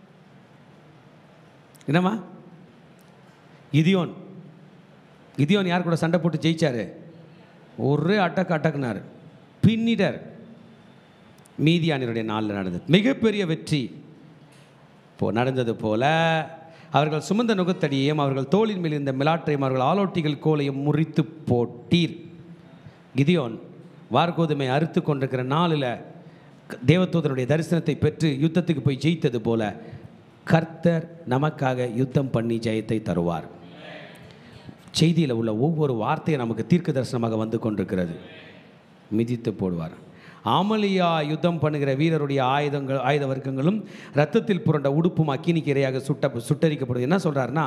என்னம்மா? கிதியோன். கிதியோன் யார் கூட சண்டை போட்டு ஜெயிச்சாரு? ஒரே அட்டக்கு அட்டக்குனார், பின்னிடர். மீதியானியருடைய நாளில் நடந்தது மிகப்பெரிய வெற்றி போ நடந்தது போல அவர்கள் சுமந்த நுகத்தடியையும் அவர்கள் தோளின் மேல் இருந்த மிலாற்றையும் அவர்கள் ஆலோட்டிகள் கோலையும் முறித்து போட்டீர். கிதியோன் வார்கோதுமை அறுத்து கொண்டிருக்கிற நாளில் தேவதூதனுடைய தரிசனத்தை பெற்று யுத்தத்துக்கு போய் ஜெயித்தது போல கர்த்தர் நமக்காக யுத்தம் பண்ணி ஜெயத்தை தருவார். செய்தியில் உள்ள ஒவ்வொரு வார்த்தையும் நமக்கு தீர்க்க தரிசனமாக வந்து கொண்டிருக்கிறது. மிதித்து போடுவார். ஆமலியா யுத்தம் பண்ணுகிற வீரருடைய ஆயுதங்கள் ஆயுத வர்க்கங்களும் இரத்தத்தில் புரண்ட உடுப்பும் அக்கினிக்கு இரையாக சுட்ட சுட்டரிக்கப்படுது. என்ன சொல்கிறாருன்னா,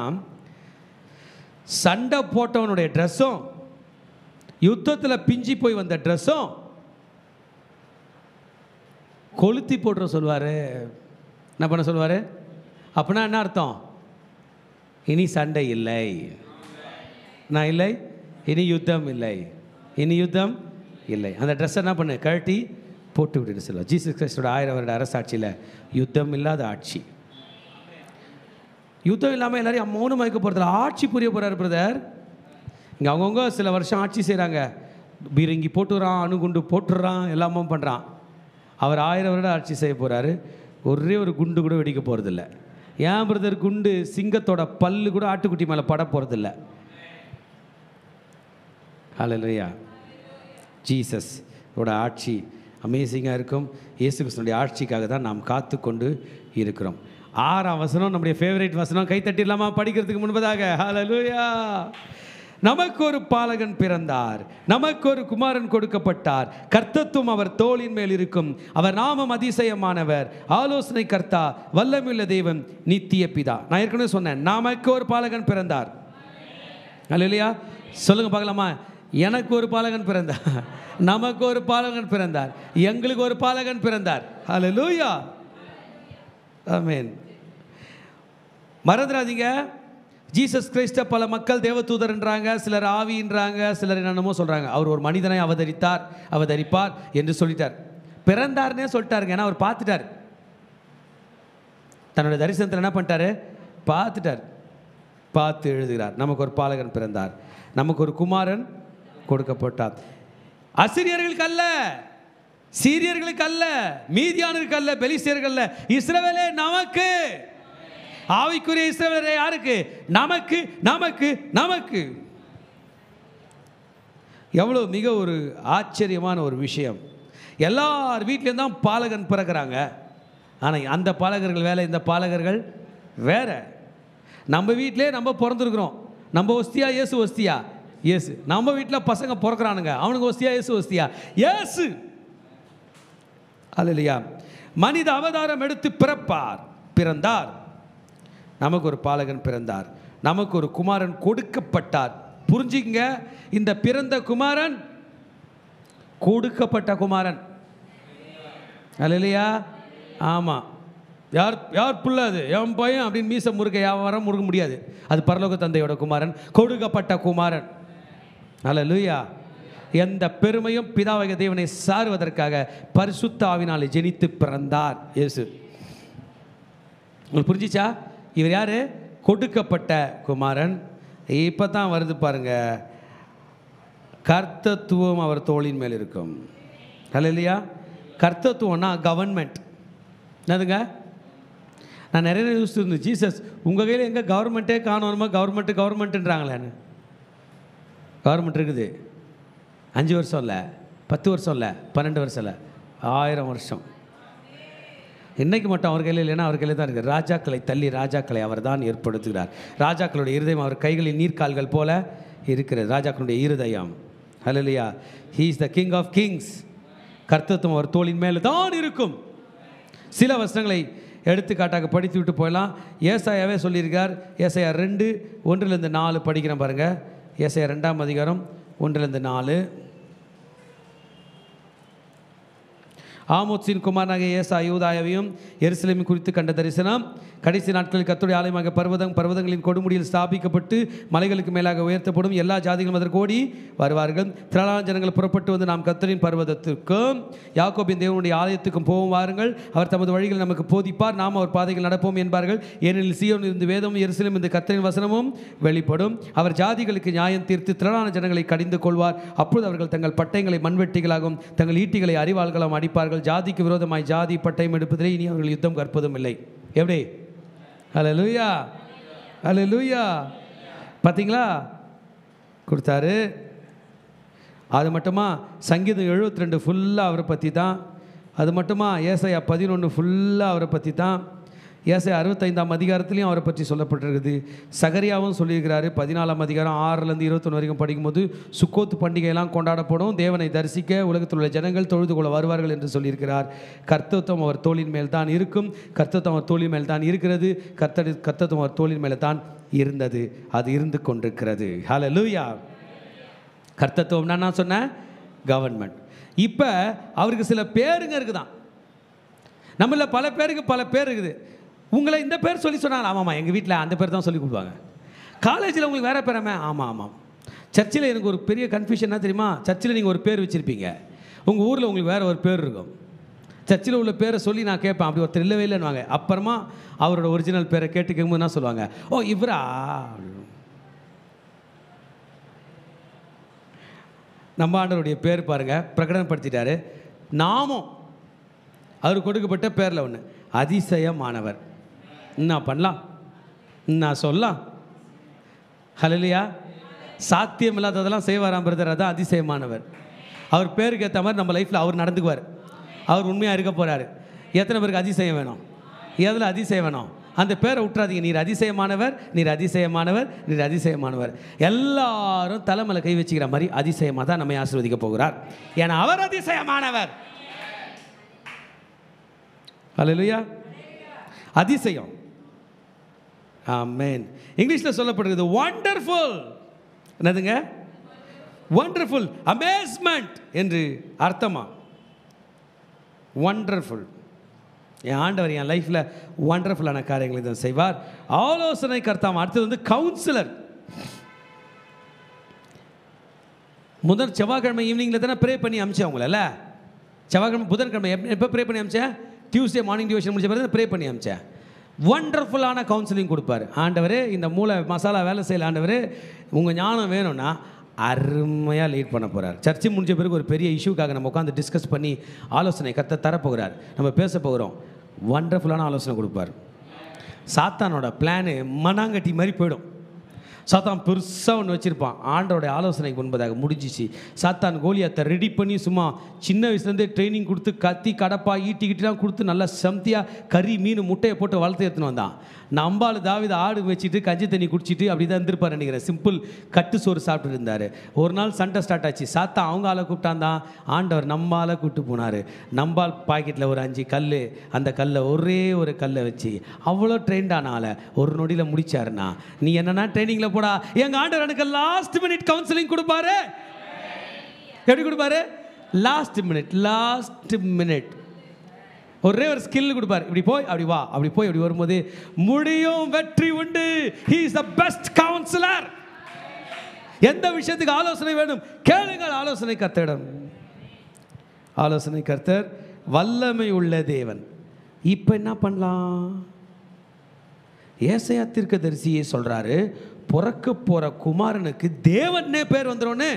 சண்டை போட்டவனுடைய ட்ரெஸ்ஸும் யுத்தத்தில் பிஞ்சி போய் வந்த ட்ரெஸ்ஸும் கொளுத்தி போட்டுற சொல்லுவார். என்ன பண்ண சொல்லுவார்? அப்படின்னா என்ன அர்த்தம்? இனி சண்டை இல்லை, நான் இல்லை, இனி யுத்தம் இல்லை, இனி யுத்தம் இல்லை. அந்த ட்ரெஸ் என்ன பண்ணு? கழட்டி போட்டு விட்டுட்டு சொல்லுவார். ஜீசஸ் கிறிஸ்டோட ஆயிரம் வருட அரசாட்சியில் யுத்தம் இல்லாத ஆட்சி. யுத்தம் இல்லாமல் எல்லாரையும் மௌனம் வைக்க போகிறதில்ல, ஆட்சி புரிய போகிறார் பிரதர். இங்கே அவங்கவுங்க சில வருஷம் ஆட்சி செய்கிறாங்க, பீரங்கி போட்டுறான், அணுகுண்டு போட்டுடுறான், எல்லாமே பண்ணுறான். அவர் ஆயிரம் வருடம் ஆட்சி செய்ய போகிறாரு, ஒரே ஒரு குண்டு கூட வெடிக்க போகிறதில்ல. ஏன் பிரதர்? குண்டு சிங்கத்தோட பல்லு கூட ஆட்டுக்குட்டி மேலே பட போகிறதில்ல. ஹல்லேலூயா. ஜீசஸ் ஓட ஆட்சி அமேசிங்காக இருக்கும். இயேசு கிறிஸ்துவினுடைய ஆட்சிக்காக தான் நாம் காத்து கொண்டு இருக்கிறோம். ஆறாம் வசனம் நம்முடைய ஃபேவரட் வசனம், கை தட்டிடலாமா படிக்கிறதுக்கு முன்பதாக? ஹல்லேலூயா. நமக்கு ஒரு பாலகன் பிறந்தார், நமக்கு ஒரு குமாரன் கொடுக்கப்பட்டார், கர்த்தத்துவம் அவர் தோளின் மேல் இருக்கும், அவர் நாமம் அதிசயமானவர், ஆலோசனை கர்த்தா, வல்லமையுள்ள தேவன், நித்திய பிதா. நான் ஏற்கனவே சொன்னேன், நமக்கு ஒரு பாலகன் பிறந்தார். ஹல்லேலூயா. சொல்லுங்க பார்க்கலாமா? எனக்கு ஒரு பாலகன் பிறந்தார், நமக்கு ஒரு பாலகன் பிறந்தார், எங்களுக்கு ஒரு பாலகன் பிறந்தார். ஹல்லேலூயா. ஆமென். மறந்துடாதீங்க, ஜீசஸ் கிறிஸ்ட பல மக்கள் தேவதூதர்ன்றாங்க, சிலர் ஆவின்றாங்க, சிலர் என்னென்னமோ சொல்கிறாங்க. அவர் ஒரு மனிதனை அவதரித்தார், அவதரிப்பார் என்று சொல்லிட்டார். பிறந்தார்னே சொல்லிட்டாருங்க, ஏன்னா அவர் பார்த்துட்டார். தன்னுடைய தரிசனத்தில் என்ன பண்ணிட்டாரு? பார்த்துட்டார். பார்த்து எழுதுகிறார், நமக்கு ஒரு பாலகன் பிறந்தார், நமக்கு ஒரு குமாரன் கொடுக்கப்பட்டார். அசிரியர்களுக்கு அல்ல, சீரியர்களுக்கு அல்ல, மீதியானருக்கு அல்ல, பெலிஸ்தியர்கள் அல்ல, இஸ்ரவேலே நமக்கு. ஆவிக்குரிய இஸ்ரவேலரே யாருக்கு? நமக்கு, நமக்கு, நமக்கு. எவ்வளோ மிக ஒரு ஆச்சரியமான ஒரு விஷயம். எல்லார் வீட்லேயும் தான் பாலகன் பிறக்கிறாங்க, ஆனால் அந்த பாலகர்கள் வேலை, இந்த பாலகர்கள் வேற. நம்ம வீட்டிலே நம்ம பிறந்திருக்கிறோம், நம்ம ஒஸ்தியா இயேசு ஒஸ்தியா? இயேசு. நம்ம வீட்டில் பசங்க பிறக்கிறானுங்க, அவனுக்கு ஒஸ்தியா இயேசு ஒஸ்தியா? இயேசு. அல்லேலூயா. மனித அவதாரம் எடுத்து பிறப்பார், பிறந்தார், நமக்கு ஒரு பாலகன் பிறந்தார், நமக்கு ஒரு குமாரன் கொடுக்கப்பட்டார். புரிஞ்சுங்க, இந்த பிறந்த குமாரன் கொடுக்கப்பட்ட குமாரன். அல்லேலூயா. ஆமாம். யார் யார் புள்ள அது? என் பையன் அப்படின்னு மீச முருக வியாபாரம் முருக முடியாது. அது பரலோக தந்தையோட குமாரன், கொடுக்கப்பட்ட குமாரன். அல்லேலூயா. எந்த பெருமையும் பிதாவாகிய தேவனை சாருவதற்காக பரிசுத்த ஆவினாலே ஜெனித்து பிறந்தார் இயேசு. உங்களுக்கு புரிஞ்சிச்சா? இவர் யாரு? கொடுக்கப்பட்ட குமாரன். இப்போ தான் வருது பாருங்க, கர்த்தத்துவம் அவர் தோளின் மேல் இருக்கும். அல்லேலூயா. கர்த்தத்துவம்னா கவர்மெண்ட். என்னதுங்க? நான் நிறைய நியூஸ் இருந்தது, ஜீசஸ் உங்கள் கையில் எங்கே கவர்மெண்ட்டே காணணுமா, கவர்மெண்ட்டு கவர்மெண்ட்டுன்றாங்களேன்னு. கவர்மெண்ட் இருக்குது, அஞ்சு வருஷம் இல்லை, பத்து வருஷம் இல்லை, பன்னெண்டு வருஷம் இல்லை, ஆயிரம் வருஷம். இன்றைக்கு மட்டும் அவர் கையில் இல்லைன்னா அவர் கையில் தான் இருக்குது. ராஜாக்களை தள்ளி ராஜாக்களை அவர் தான் ஏற்படுத்துகிறார். ராஜாக்களுடைய இருதயம் அவர் கைகளில் நீர்க்கால்கள் போல இருக்கிறது. ராஜாக்களுடைய இருதயம். Hallelujah. He is the king of kings. கர்த்தத்துவம் அவர் தோளின் மேலே தான் இருக்கும். சில வசனங்களை எடுத்துக்காட்டாக படித்து விட்டு போயிடலாம். ஏசாயாவே சொல்லியிருக்கார். ஏசாயா ரெண்டு ஒன்றிலிருந்து நாலு படிக்கிறேன் பாருங்கள். ஏசாயா ரெண்டாம் அதிகாரம் ஒன்றிலிருந்து நாலு. ஆமோத்சின் குமாரனாகிய ஏசா யூதாயையும் எருசலேமை குறித்து கண்ட தரிசனம். கடைசி நாட்களில் கர்த்தருடைய ஆலயமாக பர்வதம் பர்வதங்களின் கொடுமுடியில் ஸ்தாபிக்கப்பட்டு மலைகளுக்கு மேலாக உயர்த்தப்படும். எல்லா ஜாதிகளும் அதற்கு ஓடி வருவார்கள். திரளான ஜனங்கள் புறப்பட்டு வந்து நாம் கர்த்தரின் பர்வதத்திற்கும் யாக்கோபின் தேவனுடைய ஆலயத்துக்கும் போவோம் வாருங்கள். அவர் தமது வழிகள் நமக்கு போதிப்பார், நாம் அவர் பாதைகள் நடப்போம் என்பார்கள். ஏனெனில் சீயோன் இருந்து வேதமும் எருசலேம் இந்த கர்த்தரின் வசனமும் வெளிப்படும். அவர் ஜாதிகளுக்கு நியாயம் தீர்த்து திரளான ஜனங்களை கடிந்து கொள்வார். அப்பொழுது அவர்கள் தங்கள் பட்டயங்களை மண்வெட்டிகளாகவும் தங்கள் ஈட்டிகளை அறிவாள்களாகவும் அடிப்பார்கள். ஜாதிக்கு விரோதமாய் ஜாதி பட்டயம் எடுப்பதிலே இனி அவர்கள் யுத்தம் கற்பதும் இல்லை. எப்படி? அல்லேலூயா, அல்லேலூயா. பார்த்தீங்களா? கொடுத்தாரு. அது மட்டுமா? சங்கீதம் எழுபத்தி ரெண்டு ஃபுல்லாக அவரை பற்றி தான். அது மட்டுமா? ஏசாயா பதினொன்று ஃபுல்லாக அவரை பற்றி தான். ஏசாயா அறுபத்தைந்தாம் அதிகாரத்துலையும் அவரை பற்றி சொல்லப்பட்டிருக்குது. சகரியாவும் சொல்லியிருக்கிறாரு. பதினாலாம் அதிகாரம் ஆறுலேருந்து இருபத்தொன்று வரைக்கும் படிக்கும்போது சுக்கோத்து பண்டிகையெல்லாம் கொண்டாடப்படும், தேவனை தரிசிக்க உலகத்தில் உள்ள ஜனங்கள் தொழுது கொள்ள வருவார்கள் என்று சொல்லியிருக்கிறார். கர்த்தத்துவம் அவர் தோளின் மேல் தான் இருக்கும். கர்த்தத்துவம் அவர் தோளின் மேல் தான் இருக்கிறது. கர்த்தர் கர்த்தத்துவம் அவர் தோளின் மேலே தான் இருந்தது, அது இருந்து கொண்டிருக்கிறது. ஹல்லேலூயா. கர்த்தத்துவம்னா நான் சொன்னேன் கவர்மெண்ட். இப்போ அவருக்கு சில பேருங்க இருக்குதான். நம்மள பல பேருக்கு பல பேர் இருக்குது. உங்களை இந்த பேர் சொல்லி சொன்னாங்க. ஆமாம்மா, எங்கள் வீட்டில் அந்த பேர் தான் சொல்லி கொடுப்பாங்க. காலேஜில் உங்களுக்கு வேறு பேராமே. ஆமாம் ஆமாம். சர்ச்சில் எனக்கு ஒரு பெரிய கன்ஃபியூஷன் என்ன தெரியுமா? சர்ச்சில் நீங்கள் ஒரு பேர் வச்சுருப்பீங்க, உங்கள் ஊரில் உங்களுக்கு வேறு ஒரு பேர் இருக்கும். சர்ச்சில் உள்ள பேரை சொல்லி நான் கேட்பேன், அப்படி ஒருத்தர் இல்லவே இல்லைன்னுவாங்க. அப்புறமா அவரோட ஒரிஜினல் பேரை கேட்டு கேட்கும்போது என்ன சொல்லுவாங்க, ஓ இவரா. நம்ம ஆண்டவருடைய பேர் பாருங்கள் பிரகடனப்படுத்திட்டாரு. நாமும் அவர் கொடுக்கப்பட்ட பேரில் ஒன்று, அதிசயமானவர். என்ன பண்ணலாம், நான் சொல்லலாம். ஹல்லேலூயா. சாத்தியம் இல்லாததெல்லாம் செய்வாராம் பிரதர், அதான் அதிசயமானவர். அவர் பேருக்கு ஏற்ற மாதிரி நம்ம லைஃப்பில் அவர் நடந்துக்குவார். அவர் உண்மையாக இருக்க போகிறாரு. எத்தனை பேருக்கு அதிசயம் வேணும்? எதில் அதிசயம் வேணும்? அந்த பேரை விட்டுறாதீங்க. நீர் அதிசயமானவர், நீர் அதிசயமானவர், நீர் அதிசயமானவர். எல்லாரும் தலைமையில் கை வச்சுக்கிற மாதிரி அதிசயமாக தான் நம்மை ஆசீர்வதிக்க போகிறார். ஏன்னா அவர் அதிசயமானவர். ஹல்லேலூயா. அதிசயம். ஆமென். இங்கிலீஷில் சொல்லப்படுகிறது வண்டர்ஃபுல். என்னதுங்க? வண்டர்ஃபுல், அமேஸ்மெண்ட் என்று அர்த்தமா? வண்டர்ஃபுல். என் ஆண்டவர் என் லைஃப்பில் வண்டர்ஃபுல்லான காரியங்களை தான் செய்வார். ஆலோசனை கர்த்தாம். அடுத்தது வந்து கவுன்சிலர். முதல் செவ்வாய்க்கிழமை ஈவினிங்கில் தானே ப்ரே பண்ணி அமிச்சேன் அவங்கள. செவ்வாய்க்கிழமை புதன்கிழமை எப்போ ப்ரே பண்ணி அமிச்சேன்? டியூஸ்டே மார்னிங் டியூஷன் முடிச்ச பிறகு ப்ரே பண்ணி அமிச்சேன். வண்டர்ஃபுல்லான கவுன்சிலிங் கொடுப்பார் ஆண்டவர். இந்த மூளை மசாலா வேலை செய்யல ஆண்டவர், உங்கள் ஞானம் வேணும்னா அருமையாக லீட் பண்ண போகிறார். சர்ச்சை முடிஞ்ச பிறகு ஒரு பெரிய இஷ்யூக்காக நம்ம உட்காந்து டிஸ்கஸ் பண்ணி ஆலோசனை கர்த்தர் தரப்போகிறார். நம்ம பேச போகிறோம். வண்டர்ஃபுல்லான ஆலோசனை கொடுப்பார். சாத்தானோட பிளானு மண்ணாங்கட்டி மாதிரி போயிடும். சாத்தான் பெருசாக ஒன்று வச்சுருப்பான். ஆண்டோடைய ஆலோசனைக்கு முன்பதாக முடிஞ்சிச்சு. சாத்தான் கோலியாத்தை ரெடி பண்ணி சும்மா சின்ன வயசுலேருந்தே ட்ரைனிங் கொடுத்து கத்தி கடப்பா ஈட்டி கிட்டிலாம் கொடுத்து நல்லா சம்தியாக கறி மீன் முட்டையை போட்டு வளர்த்து எடுத்துன்னு வந்தான். நம்பால் தாவித ஆடு வச்சுட்டு கஞ்சி தண்ணி குடிச்சிட்டு அப்படி தான் இருந்திருப்பார் நினைக்கிறேன். சிம்பிள் கட்டு சோறு சாப்பிட்டு இருந்தார். ஒரு நாள் சண்டை ஸ்டார்ட் ஆச்சு. சாத்தான் அவங்க ஆளை கூப்பிட்டான் தான், ஆண்டவர் நம்மால் கூப்பிட்டு போனார். நம்பால் பாக்கெட்டில் ஒரு அஞ்சு கல், அந்த கல்லை ஒரே ஒரு கல்லை வச்சு அவ்வளோ ட்ரெயின்டான ஆளை ஒரு நொடியில் முடிச்சாருண்ணா. நீ என்னன்னா ட்ரைனிங்கில் போடா. எங்கள் ஆண்டவர் எனக்கு லாஸ்ட் மினிட் கவுன்சிலிங் கொடுப்பாரு. எப்படி கொடுப்பாரு? லாஸ்ட் மினிட் லாஸ்ட் மினிட் ஒரே ஒரு ஸ்கில் கொடுப்பார். இப்படி போய் அப்படி வா, அப்படி போய் அப்படி வரும்போது முடியும், வெற்றி உண்டு. He is the best counselor. எந்த விஷயத்துக்கு ஆலோசனை வேணும் கேளுங்கள், ஆலோசனை கர்த்தரிடம். ஆலோசனை கர்த்தர் வல்லமை உள்ள தேவன். இப்போ என்ன பண்ணலாம்? ஏசாயா தீர்க்கதரிசியே சொல்றாரு, பிறக்க போற குமாரனுக்கு தேவன்னே பேர் வந்துரும்னு.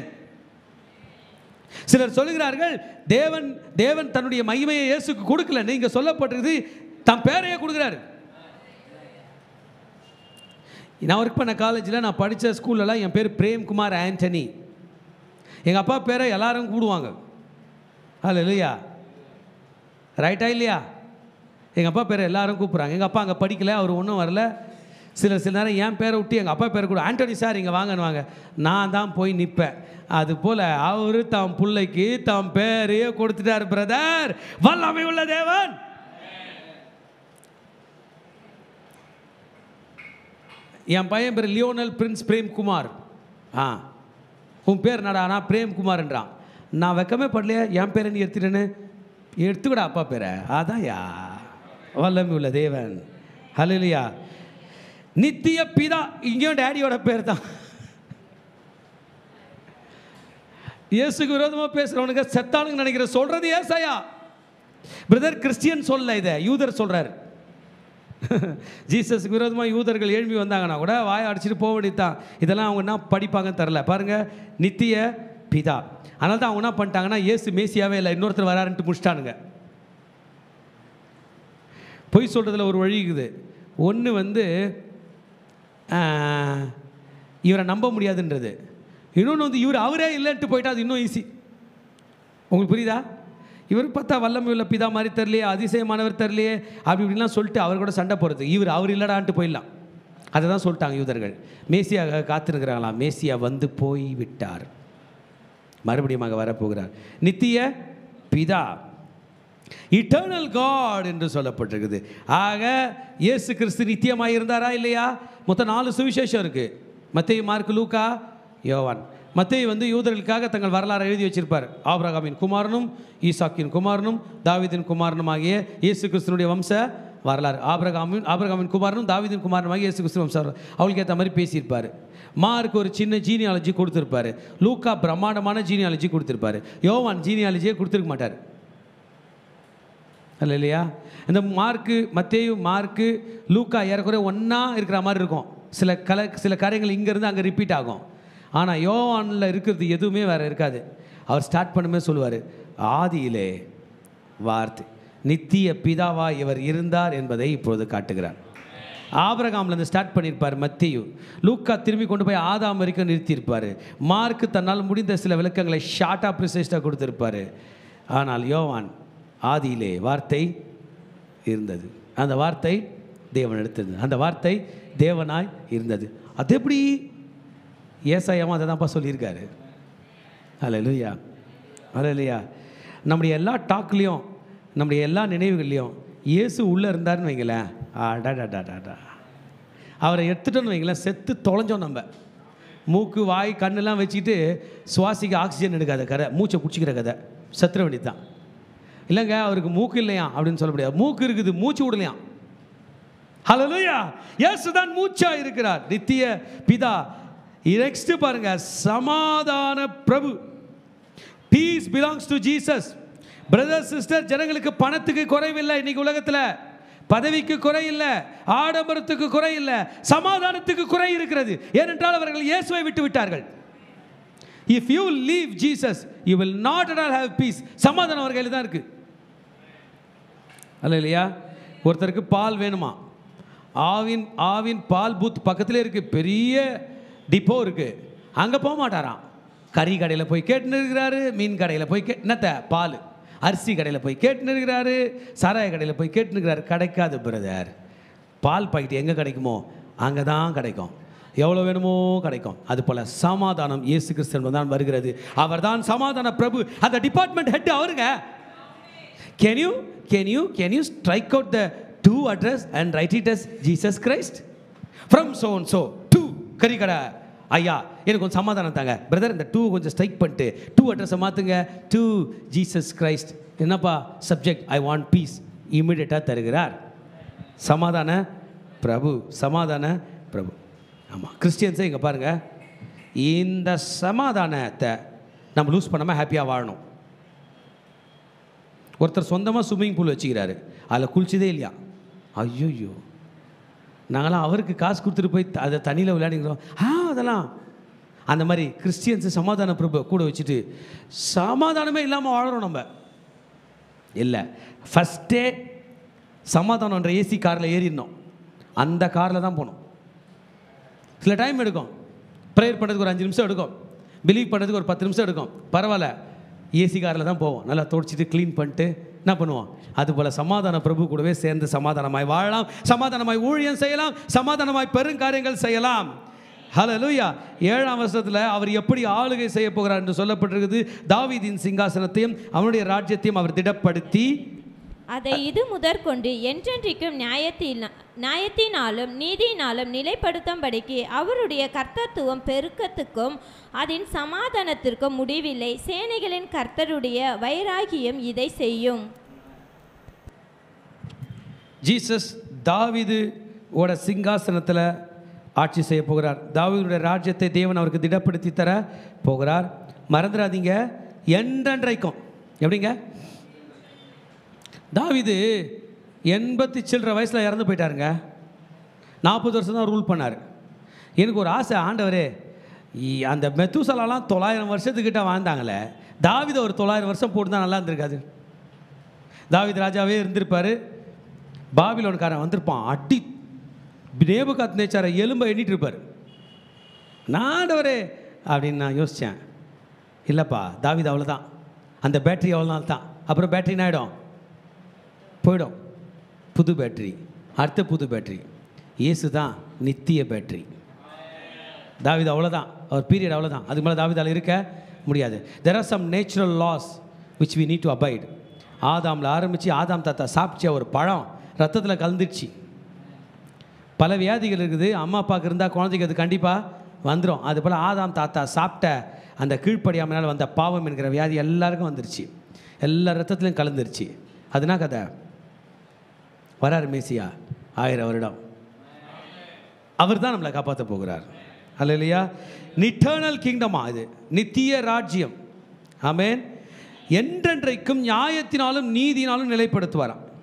சிலர் சொல்லுகிறார்கள் தேவன் தேவன் தன்னுடைய மகிமையை இயேசுக்கு கொடுக்கல. நீங்க சொல்லப்பட்டிருக்குது தன் பேரையே கொடுக்குறாரு. நான் ஒர்க் பண்ண காலேஜில் நான் படித்த ஸ்கூல்லலாம் என் பேர் பிரேம்குமார் ஆண்டனி. எங்கள் அப்பா பேரை எல்லாரும் கூடுவாங்க. அல்ல இல்லையா? ரைட்டா இல்லையா? எங்கள் அப்பா பேரை எல்லாரும் கூப்பிட்றாங்க. எங்கள் அப்பா அங்கே படிக்கலை, அவர் ஒன்றும் வரல. சில சில நேரம் என் பேரை விட்டு எங்கள் அப்பா பேரை கூட ஆண்டனி சார் இங்கே வாங்கன்னு வாங்க, நான் தான் போய் நிற்பேன். அதுபோல் அவர் தாம் பிள்ளைக்கு தாம் பேரையே கொடுத்துட்டார். பிரதர், வல்லமை உள்ள தேவன். என் பையன் பேர் லியோனல் பிரின்ஸ் பிரேம்குமார். ஆ, உன் பேர் என்னடா? நான் பிரேம்குமார்ன்றான். நான் வெக்கமே படலையே, என் பேரை நீ எடுத்துட்டேன்னு. எடுத்துக்கூடா அப்பா பேரை. அதான் யா வல்லமை உள்ள தேவன். ஹல்லேலூயா. நித்திய பிதா, இங்கேயும் டேடியோட பேர் தான். இயேசுக்கு விரோதமாக பேசுகிறவனுக்கு செத்தானுங்க நினைக்கிற சொல்கிறது ஏசாயா. பிரதர், கிறிஸ்டியன் சொல்ல, இதை யூதர் சொல்கிறார். ஜீசஸுக்கு விரோதமாக யூதர்கள் எழுப்பி வந்தாங்கன்னா கூட வாயை அடிச்சுட்டு போக வேண்டியதுதான். இதெல்லாம் அவங்க என்ன படிப்பாங்கன்னு தெரில. பாருங்கள், நித்திய பிதா. அதனால தான் அவங்க என்ன பண்ணிட்டாங்கன்னா இயேசு மேசியாவே இல்லை, இன்னொருத்தர் வராருன்ட்டு முடிச்சிட்டானுங்க. பொய் சொல்கிறதுல ஒரு வழி இருக்குது. ஒன்று வந்து இவரை நம்ப முடியாதுன்றது. இன்னொன்று வந்து இவர் அவரே இல்லைன்ட்டு போயிட்டா அது இன்னும் ஈஸி. உங்களுக்கு புரியுதா? இவர் பார்த்தா வல்லமை உள்ள பிதா மாதிரி தரலையே, அதிசயமானவர் தரலையே, அப்படி இப்படிலாம் சொல்லிட்டு அவர் கூட சண்டை போகிறது. இவர் அவர் இல்லடான்ட்டு போயிடலாம். அதை தான் சொல்லிட்டாங்க யூதர்கள். மேசியா காத்திருக்கிறாங்களாம். மேசியா வந்து போய் விட்டார், மறுபடியும் வரப்போகிறார். நித்திய பிதா, இட்டர்னல் காட் என்று சொல்லப்பட்டிருக்குது. ஆக இயேசு கிறிஸ்து நித்தியமாக இருந்தாரா இல்லையா? மொத்தம் நாலு சுவிசேஷம் இருக்குது. மத்தேயு, மார்க்கு, லூக்கா, யோவான். மத்தேயு வந்து யூதர்களுக்காக தங்கள் வரலாறு எழுதி வச்சிருப்பார். ஆபிரகாமின் குமாரனும் ஈசாக்கின் குமாரனும் தாவீதின் குமாரனும் ஆகிய இயேசு கிறிஸ்துனுடைய வம்ச வரலாறு. ஆபிரகாமின் ஆபிரகாமின் குமாரனும் தாவீதின் குமாரனும் ஆகிய இயேசு கிறிஸ்து வம்ச அவளுக்கு ஏற்ற மாதிரி பேசியிருப்பார். மார்க்கு ஒரு சின்ன ஜீனியாலஜி கொடுத்துருப்பாரு. லூக்கா பிரம்மாண்டமான ஜீனியாலஜி கொடுத்துருப்பாரு. யோவான் ஜீனியாலஜியே கொடுத்துருக்க மாட்டார். அல்ல இல்லையா? இந்த மார்க்கு மத்தேயு மார்க்கு லூக்கா ஏறக்குறைய ஒன்றா இருக்கிற மாதிரி இருக்கும். சில கல சில காரியங்கள் இங்கேருந்து அங்கே ரிப்பீட் ஆகும். ஆனால் யோவானில் இருக்கிறது எதுவுமே வேறு இருக்காது. அவர் ஸ்டார்ட் பண்ணுமே சொல்லுவார், ஆதியிலே வார்த்தை, நித்திய பிதாவா இவர் இருந்தார் என்பதை இப்பொழுது காட்டுகிறார். ஆபிரகாம்லேருந்து ஸ்டார்ட் பண்ணியிருப்பார் மத்தேயு. லூக்கா திரும்பி கொண்டு போய் ஆதாம் வரைக்கும் நிறுத்தியிருப்பார். மார்க்கு தன்னால் முடிந்த சில விளக்கங்களை ஷார்ட்டாக ப்ரிசைஸ்டாக கொடுத்துருப்பார். ஆனால் யோவான் ஆதியிலே வார்த்தை இருந்தது, அந்த வார்த்தை தேவன் எடுத்தது, அந்த வார்த்தை தேவனாய் இருந்தது. அது எப்படி? ஏசாயாவும் அதை தான்ப்பா சொல்லியிருக்காரு. அல்லேலூயா, அல்லேலூயா. நம்முடைய எல்லா டாக்லேயும் நம்முடைய எல்லா நினைவுகள்லையும் இயேசு உள்ளே இருந்தாருன்னு வைங்களேன், ஆடாடாடாடா, அவரை எடுத்துட்டோன்னு வைங்களேன், செத்து தொலைஞ்சோம். நம்ம மூக்கு வாய் கண்ணெல்லாம் வச்சுக்கிட்டு சுவாசிக்க ஆக்சிஜன் எடுக்காத கதை, மூச்சை பிடிச்சிக்கிற கதை, செத்துற வேண்டியது தான். இல்லைங்க அவருக்கு மூக்கு இல்லையா அப்படின்னு சொல்ல முடியாது. மூக்கு இருக்குது, மூச்சு விடலையாம். ஹல்லேலூயா, இயேசு தான் மூச்சா இருக்கிறார், நித்திய பிதா. நெக்ஸ்ட் பாருங்க, சமாதான பிரபு. Peace belongs to Jesus. Brother sister, ஜனங்களுக்கு பணத்துக்கு குறைவில்லை இன்னைக்கு உலகத்தில், பதவிக்கு குறை இல்லை, ஆடம்பரத்துக்கு குறை இல்லை, சமாதானத்துக்கு குறை இருக்கிறது. ஏனென்றால் அவர்கள் இயேசுவை விட்டு விட்டார்கள். If you leave Jesus, you will not at all have peace. சமாதானம் அவர் கையில் தான் இருக்கு. அல்ல இல்லையா? ஒருத்தருக்கு பால் வேணுமா, ஆவின் ஆவின் பால் பூத் பக்கத்திலே இருக்கு, பெரிய டிப்போ இருக்கு, அங்கே போக மாட்டாராம். கறி கடையில் போய் கேட்டுன்னு இருக்கிறாரு, மீன் கடையில் போய் கே என்னத்த பால், அரிசி கடையில் போய் கேட்டுன்னு இருக்கிறாரு, சாராய கடையில் போய் கேட்டுன்னு இருக்கிறாரு. கிடைக்காது பிரதர். பால் பாக்கெட் எங்கே கிடைக்குமோ அங்கே தான் கிடைக்கும், எவ்வளோ வேணுமோ கிடைக்கும். அது போல் சமாதானம் இயேசு கிறிஸ்து தான் வருகிறது. அவர் தான் சமாதான பிரபு. அந்த டிபார்ட்மெண்ட் ஹெட் அவருங்க. Can you can you can you strike out the two address and write it as Jesus Christ from so and so to கரிகடா ஐயா எனக்கு கொஞ்சம் சமாதானம் தாங்க பிரதர், இந்த டூ கொஞ்சம் ஸ்ட்ரைக் பண்ணிட்டு டூ அட்ரஸை மாற்றுங்க, டு ஜீசஸ் கிரைஸ்ட். என்னப்பா சப்ஜெக்ட்? I want peace. இமிடியேட்டாக தருகிறார். சமாதான பிரபு, சமாதான பிரபு. ஆமாம், கிறிஸ்டியன்ஸே இங்கே பாருங்கள், இந்த சமாதானத்தை நம்ம லூஸ் பண்ணாமல் ஹாப்பியாக வாழணும். ஒருத்தர் சொந்தமாக ஸ்விம்மிங் பூல் வச்சுக்கிறாரு, அதில் குளிச்சதே இல்லையா? ஐயோயோ, நாங்களாம் அவருக்கு காசு கொடுத்துட்டு போய் அதை தண்ணியில் விளையாடிக்கிறோம். ஆ அதெல்லாம் அந்த மாதிரி கிறிஸ்டியன்ஸு சமாதான பிரபு கூட வச்சுட்டு சமாதானமே இல்லாமல் வாழறோம் நம்ம. இல்லை, ஃபஸ்ட்டே சமாதானம்ன்ற ஏசி காரில் ஏறிடணும், அந்த காரில் தான் போகணும். சில டைம் எடுக்கும், ப்ரேயர் பண்ணுறதுக்கு ஒரு அஞ்சு நிமிஷம் எடுக்கும், பிலீவ் பண்ணுறதுக்கு ஒரு பத்து நிமிஷம் எடுக்கும், பரவாயில்ல, ஏசி காரில் தான் போவோம். நல்லா துடைச்சிட்டு க்ளீன் பண்ணிட்டு என்ன பண்ணுவோம்? அதுபோல் சமாதான பிரபு கூடவே சேர்ந்து சமாதானமாய் வாழலாம், சமாதானமாய் ஊழியம் செய்யலாம், சமாதானமாய் பெருங்காரியங்கள் செய்யலாம். ஹல்லேலூயா. ஏழாம் வருஷத்தில் அவர் எப்படி ஆளுகை செய்ய போகிறார் என்று சொல்லப்பட்டிருக்குது. தாவீதின் சிங்காசனத்தையும் அவனுடைய ராஜ்யத்தையும் அவர் திடப்படுத்தி அதை இது முதற்கொண்டு என்றென்றைக்கும் நியாயத்தின் நியாயத்தினாலும் நீதியினாலும் நிலைப்படுத்தும்படிக்கு அவருடைய கர்த்தத்துவம் பெருக்கத்துக்கும் அதன் சமாதானத்திற்கும் முடிவில்லை. சேனைகளின் கர்த்தருடைய வைராகியம் இதை செய்யும். ஜீசஸ் தாவீது ஓட சிங்காசனத்தில் ஆட்சி செய்ய போகிறார். தாவீதுடைய ராஜ்யத்தை தேவன் அவருக்கு திடப்படுத்தி தர போகிறார். மறந்துடாதீங்க, என்றென்றைக்கும். எப்படிங்க? தாவீது எண்பத்தி சில்லற வயசில் இறந்து போயிட்டாருங்க. நாற்பது வருஷம் தான் ரூல் பண்ணார். எனக்கு ஒரு ஆசை, ஆண்டவரே அந்த மெத்துசலாலாம் தொள்ளாயிரம் வருஷத்துக்கிட்ட வாழ்ந்தாங்களே, தாவீது ஒரு தொள்ளாயிரம் வருஷம் போட்டு தான் நல்லா இருந்திருக்காது. தாவீது ராஜாவே இருந்திருப்பார். பாபிலோன்காரன் வந்திருப்பான், அடி நேபுகாத் நேச்சாரை எலும்பை எண்ணிட்டு இருப்பார். நாண்டவரே அப்படின்னு நான் யோசித்தேன். இல்லைப்பா, தாவீது அவ்வளோதான், அந்த பேட்டரி அவ்வளோ நாள் தான், அப்புறம் பேட்டரி என்ன ஆகிடும்? போயிடும். புது பேட்டரி, அடுத்த புது பேட்டரி. இயேசு தான் நித்திய பேட்டரி. தாவீது அவ்வளோதான், அவர் பீரியட் அவ்வளோதான், அதுக்கு மேலே தாவீதால் இருக்க முடியாது. There are some natural laws which we need to abide. ஆதாமில் ஆரம்பித்து ஆதாம் தாத்தா சாப்பிச்ச ஒரு பழம் ரத்தத்தில் கலந்துடுச்சு. பல வியாதிகள் இருக்குது, அம்மா அப்பாவுக்கு இருந்தால் குழந்தைக்கு அது கண்டிப்பாக வந்துடும். அதுபோல் ஆதாம் தாத்தா சாப்பிட்ட அந்த கீழ்ப்படியாமல் வந்த பாவம் என்கிற வியாதி எல்லாருக்கும் வந்துருச்சு, எல்லா ரத்தத்துலையும் கலந்துருச்சு. அதுனா கதை. வராரு மேசியா, ஆயிரம் வருடம், அவர் தான் நம்மளை காப்பாற்ற போகிறார். அல்லேலூயா. இட்டர்னல் கிங்டமா இது, நித்திய ராஜ்யம். ஆமென். என்றென்றைக்கும் நியாயத்தினாலும் நீதினாலும் நிலைப்படுத்துவாராம்.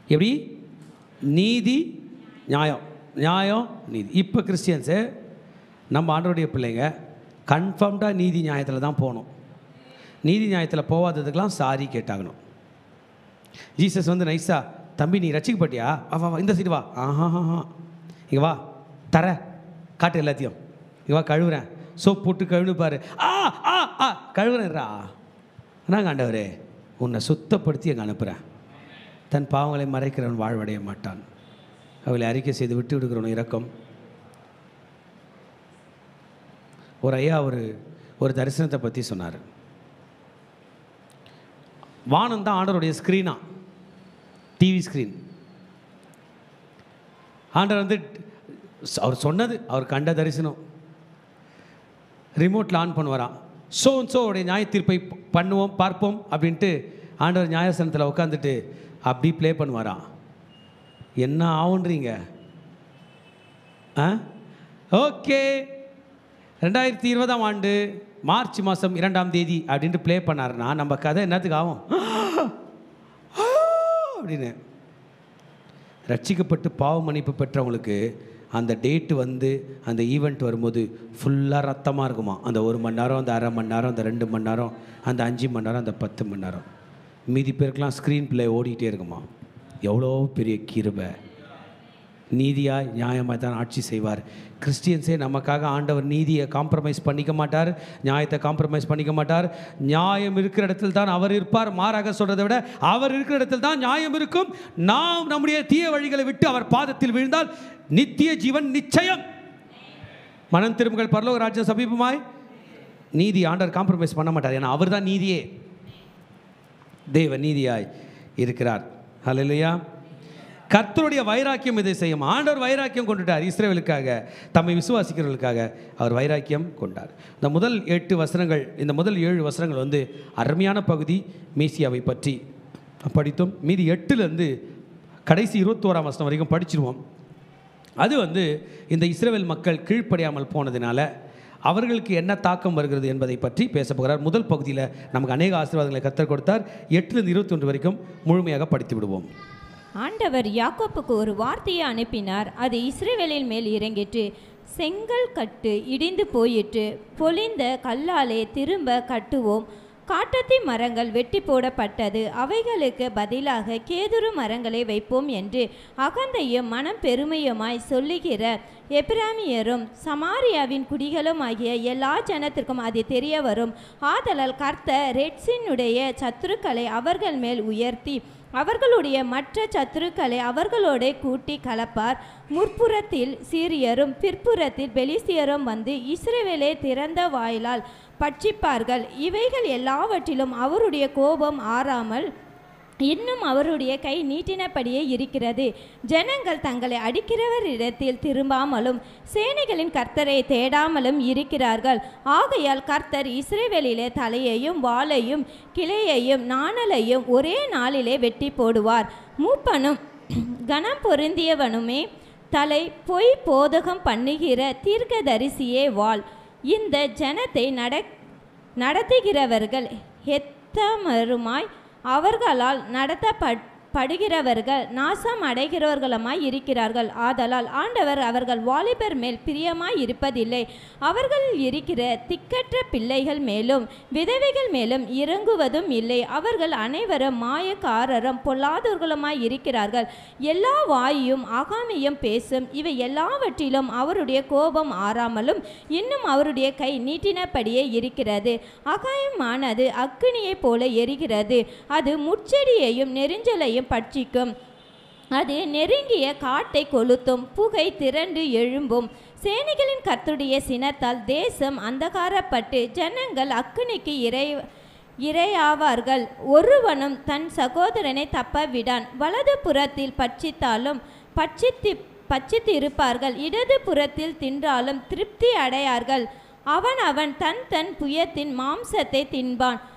எப்படி? நீதி நியாயம், நியாயம் நீதி. இப்போ கிறிஸ்டியன்ஸு நம்ம ஆண்டவருடைய பிள்ளைங்க கன்ஃபார்ம்டாக நீதி நியாயத்தில் தான் போகணும். நீதி நியாயத்தில் போகாததுக்கெலாம் சாரி கேட்டாகணும். ஜீசஸ் வந்து நைஸா, தம்பி நீ ரட்சிக்கப்பட்டியா, வா வா வா இந்த சைடு வா, ஆஹா ஹா இங்கே வா தர காட்டு எல்லாத்தையும், இங்கே வா கழுவுறேன், சோப் போட்டு கழுவுப்பாரு, ஆ ஆ ஆ கழுவுறேன்ரா, நாங்கள் ஆண்டவரே உன்னை சுத்தப்படுத்தி எங்கே அனுப்புகிறேன். தன் பாவங்களை மறைக்கிறவன் வாழ்வடைய மாட்டான், அவளை அறிக்கை செய்து விட்டு விடுக்கிறவன் இரக்கம். ஒரு ஐயா ஒரு ஒரு தரிசனத்தை பற்றி சொன்னார். வானம் தான் ஆண்டவருடைய ஸ்க்ரீனா, டிவி ஸ்க்ரீன். ஆண்டவர் வந்து அவர் சொன்னது, அவர் கண்ட தரிசனம் ரிமோட்டில் ஆன் பண்ணுவாராம். ஸோ ஸோடைய நியாய தீர்ப்பை பண்ணுவோம் பார்ப்போம் அப்படின்ட்டு ஆண்டவர் நியாயசனத்தில் உட்காந்துட்டு அப்படி ப்ளே பண்ணுவாராம். என்ன ஆகுன்றீங்க? ஆ ஓகே, ரெண்டாயிரத்தி இருபதாம் ஆண்டு மார்ச் மாதம் இரண்டாம் தேதி அப்படின்ட்டு ப்ளே பண்ணாருன்னா நம்ம கதை என்னத்துக்கு ஆகும் அப்படின்னு. ரட்சிக்கப்பட்டு பாவ மன்னிப்பு பெற்றவங்களுக்கு அந்த டேட்டு வந்து அந்த ஈவெண்ட் வரும்போது ஃபுல்லாக ரத்தமாக இருக்குமா. அந்த ஒரு மணி நேரம், அந்த அரை மணி நேரம், அந்த ரெண்டு மணி நேரம், அந்த அஞ்சு மணி நேரம், அந்த பத்து மணி நேரம், மீதி பேருக்கெலாம் ஸ்க்ரீன் பிளே ஓடிக்கிட்டே இருக்குமா. எவ்வளோ பெரிய கிருபை! நீதியாக நியாயமாக தான் ஆட்சி செய்வார். கிறிஸ்டியன்ஸே நமக்காக ஆண்டவர் நீதியை காம்ப்ரமைஸ் பண்ணிக்க மாட்டார், நியாயத்தை காம்ப்ரமைஸ் பண்ணிக்க மாட்டார். நியாயம் இருக்கிற இடத்தில் தான் அவர் இருப்பார். மாறாக சொல்கிறத விட அவர் இருக்கிற இடத்தில் தான் நியாயம் இருக்கும். நாம் நம்முடைய தீய வழிகளை விட்டு அவர் பாதத்தில் விழுந்தால் நித்திய ஜீவன் நிச்சயம். மனம் திரும்புங்கள், பரலோக ராஜ்யம் சமீபமாய். நீதி ஆண்டவர் காம்ப்ரமைஸ் பண்ண மாட்டார், ஏன்னா அவர் தான் நீதியே. தேவ நீதியாய் இருக்கிறார். ஹல்லேலூயா. கர்த்தருடைய வைராக்கியம் இதை செய்யும். ஆண்டவர் வைராக்கியம் கொண்டுட்டார் இஸ்ரவேலுக்காக, தம்மை விசுவாசிக்கிறவர்களுக்காக அவர் வைராக்கியம் கொண்டார். இந்த முதல் எட்டு வசனங்கள், இந்த முதல் ஏழு வசனங்கள் வந்து அருமையான பகுதி. மேசியாவை பற்றி படித்தோம். மீதி எட்டுலேருந்து கடைசி இருபத்தோராம் வசனம் வரைக்கும் படிச்சிருவோம். அது வந்து இந்த இஸ்ரவேல் மக்கள் கீழ்ப்படியாமல் போனதுனால அவர்களுக்கு என்ன தாக்கம் வருகிறது என்பதை பற்றி பேச போகிறார். முதல் பகுதியில் நமக்கு அநேக ஆசீர்வாதங்களை கர்த்தர் கொடுத்தார். எட்டுலேருந்து இருபத்தி ஒன்று வரைக்கும் முழுமையாக படித்து விடுவோம். ஆண்டவர் யாக்கோப்புக்கு ஒரு வார்த்தையை அனுப்பினார், அது இஸ்ரவேலின் மேல் இறங்கிற்று. செங்கல் கட்டு இடிந்து போயிற்று, பொலிந்த கல்லாலே திரும்ப கட்டுவோம். காட்டத்தி மரங்கள் வெட்டி போடப்பட்டது, அவைகளுக்கு பதிலாக கேதுரு மரங்களை வைப்போம் என்று அகந்தையும் மனம் பெருமையுமாய் சொல்லுகிற எப்பிராமியரும் சமாரியாவின் குடிகளும் ஆகிய எல்லா ஜனத்திற்கும் அது தெரிய வரும். ஆதலால் கர்த்தர் ரெட்சினுடைய சத்துருக்களை அவர்கள் மேல் உயர்த்தி அவர்களுடைய மற்ற சத்துருக்களை அவர்களோட கூட்டி கலப்பார். முற்புறத்தில் சீரியரும் பிற்புறத்தில் பெலிஸ்தியரும் வந்து இஸ்ரவேலை திறந்த வாயிலால் பட்சிப்பார்கள். இவைகள் எல்லாவற்றிலும் அவருடைய கோபம் ஆறாமல் இன்னும் அவருடைய கை நீட்டினபடியே இருக்கிறது. ஜனங்கள் தங்களை அடிக்கிறவரிடத்தில் திரும்பாமலும் சேனைகளின் கர்த்தரை தேடாமலும் இருக்கிறார்கள். ஆகையால் கர்த்தர் இஸ்ரவேலிலே தலையையும் வாளையும் கிளையையும் நாணலையும் ஒரே நாளிலே வெட்டி போடுவார். மூப்பனும் கனம் பொருந்தியவனுமே தலை, பொய் போதகம் பண்ணுகிற தீர்க்கதரிசியே வாள். இந்த ஜனத்தை நட நடத்துகிறவர்கள் எத்தமருமாய் அவர்களால் நடத்தப்படுகிறவர்கள் நாசம் அடைகிறவர்களுமாய் இருக்கிறார்கள். ஆதலால் ஆண்டவர் அவர்கள் வாலிபர் மேல் பிரியமாய் இருப்பதில்லை. அவர்கள் இருக்கிற திக்கற்ற பிள்ளைகள் மேலும் விதவைகள் மேலும் இறங்குவதும் இல்லை. அவர்கள் அனைவரும் மாயக்காரரும் பொல்லாதவர்களுமாய் இருக்கிறார்கள். எல்லா வாயும் ஆகாமியும் பேசும். இவை எல்லாவற்றிலும் அவருடைய கோபம் ஆறாமலும் இன்னும் அவருடைய கை நீட்டினபடியே இருக்கிறது. அகாயமானது அக்கினியைப் போல எரிகிறது, அது முட்செடியையும் நெருஞ்சலையும் பட்சிக்கும். அது நெருங்கிய காட்டை கொளுத்தும், புகை திரண்டு எழும்பும். சேனைகளின் கர்த்தருடைய சினத்தால் தேசம் அந்தகாரப்பட்டு ஜனங்கள் அக்கினிக்கு இறை இரையாவார்கள். ஒருவனும் தன் சகோதரனை தப்ப விடான். வலது புறத்தில் பட்சித்தாலும் பட்சித்து பட்சித்து இருப்பார்கள், இடது புறத்தில் தின்றாலும் திருப்தி அடையார்கள். அவன் அவன் தன் தன் புயத்தின் மாம்சத்தை தின்பான்.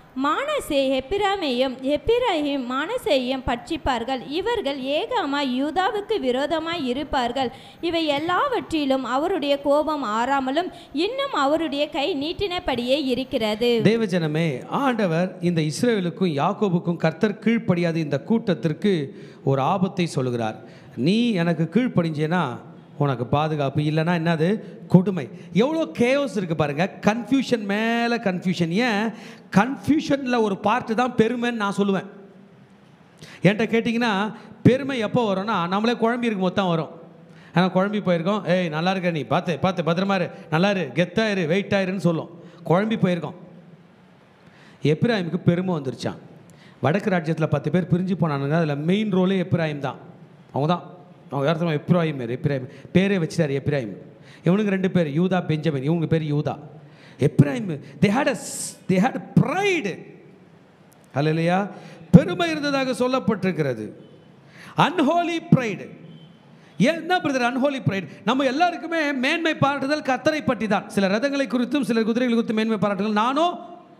மானசே எப்பிராமையும் எப்பிராயிம் மானசேயும் பட்சிப்பார்கள். இவர்கள் ஏகாமாய் யூதாவுக்கு விரோதமாய் இருப்பார்கள். இவை எல்லாவற்றிலும் அவருடைய கோபம் ஆறாமலும் இன்னும் அவருடைய கை நீட்டினபடியே இருக்கிறது. தேவஜனமே, ஆண்டவர் இந்த இஸ்ரவேலுக்கும் யாக்கோபுக்கும் கர்த்தர் கீழ்ப்படியாத இந்த கூட்டத்திற்கு ஒரு ஆபத்தை சொல்கிறார். நீ எனக்கு கீழ்ப்படிஞ்சேனா உனக்கு பாதுகாப்பு, இல்லைன்னா என்னது கொடுமை. எவ்வளோ கேயோஸ் இருக்குது பாருங்கள், கன்ஃபியூஷன் மேலே கன்ஃபியூஷன். ஏன் கன்ஃபியூஷனில் ஒரு பார்ட்டு தான் பெருமைன்னு நான் சொல்லுவேன். என்கிட்ட கேட்டிங்கன்னா பெருமை எப்போ வரும்னா நம்மளே குழம்பி இருக்கும் போது தான் வரும். ஆனால் குழம்பி போயிருக்கோம், ஏய் நல்லா இருக்க, நீ பார்த்து பார்த்து பத்திரமா இரு, நல்லா இரு, கெத்தாயிரு, வெயிட் ஆயிருன்னு சொல்லும். குழம்பி போயிருக்கோம். எப்பிராயிமுக்கு பெருமை வந்துருச்சான். வடக்கு ராஜ்யத்தில் பத்து பேர் பிரிஞ்சு போனானுங்க, அதில் மெயின் ரோலே எப்பிராயிம் தான். அவங்க தான் அவங்க யார்த்தமா எப்பிராயிம் எப்பிராயிம் பேரே வச்சுட்டார் எப்பிராயிம். இவனுக்கு ரெண்டு பேர், யூதா பெஞ்சமின். இவங்க பேர் யூதா. எப்பிராயிம் they had a they had pride. அல்லேலூயா. பெருமை இருந்ததாக சொல்லப்பட்டிருக்கிறது. Unholy pride. என்ன பிரதர் அன்ஹோலி ப்ரைடு? நம்ம எல்லாருக்குமே மேன்மை பாராட்டுதல் கர்த்தரை பற்றி தான். சில ரதங்களை குறித்தும் சில குதிரைகளை குறித்தும் மேன்மை பாராட்டுதல். நானும்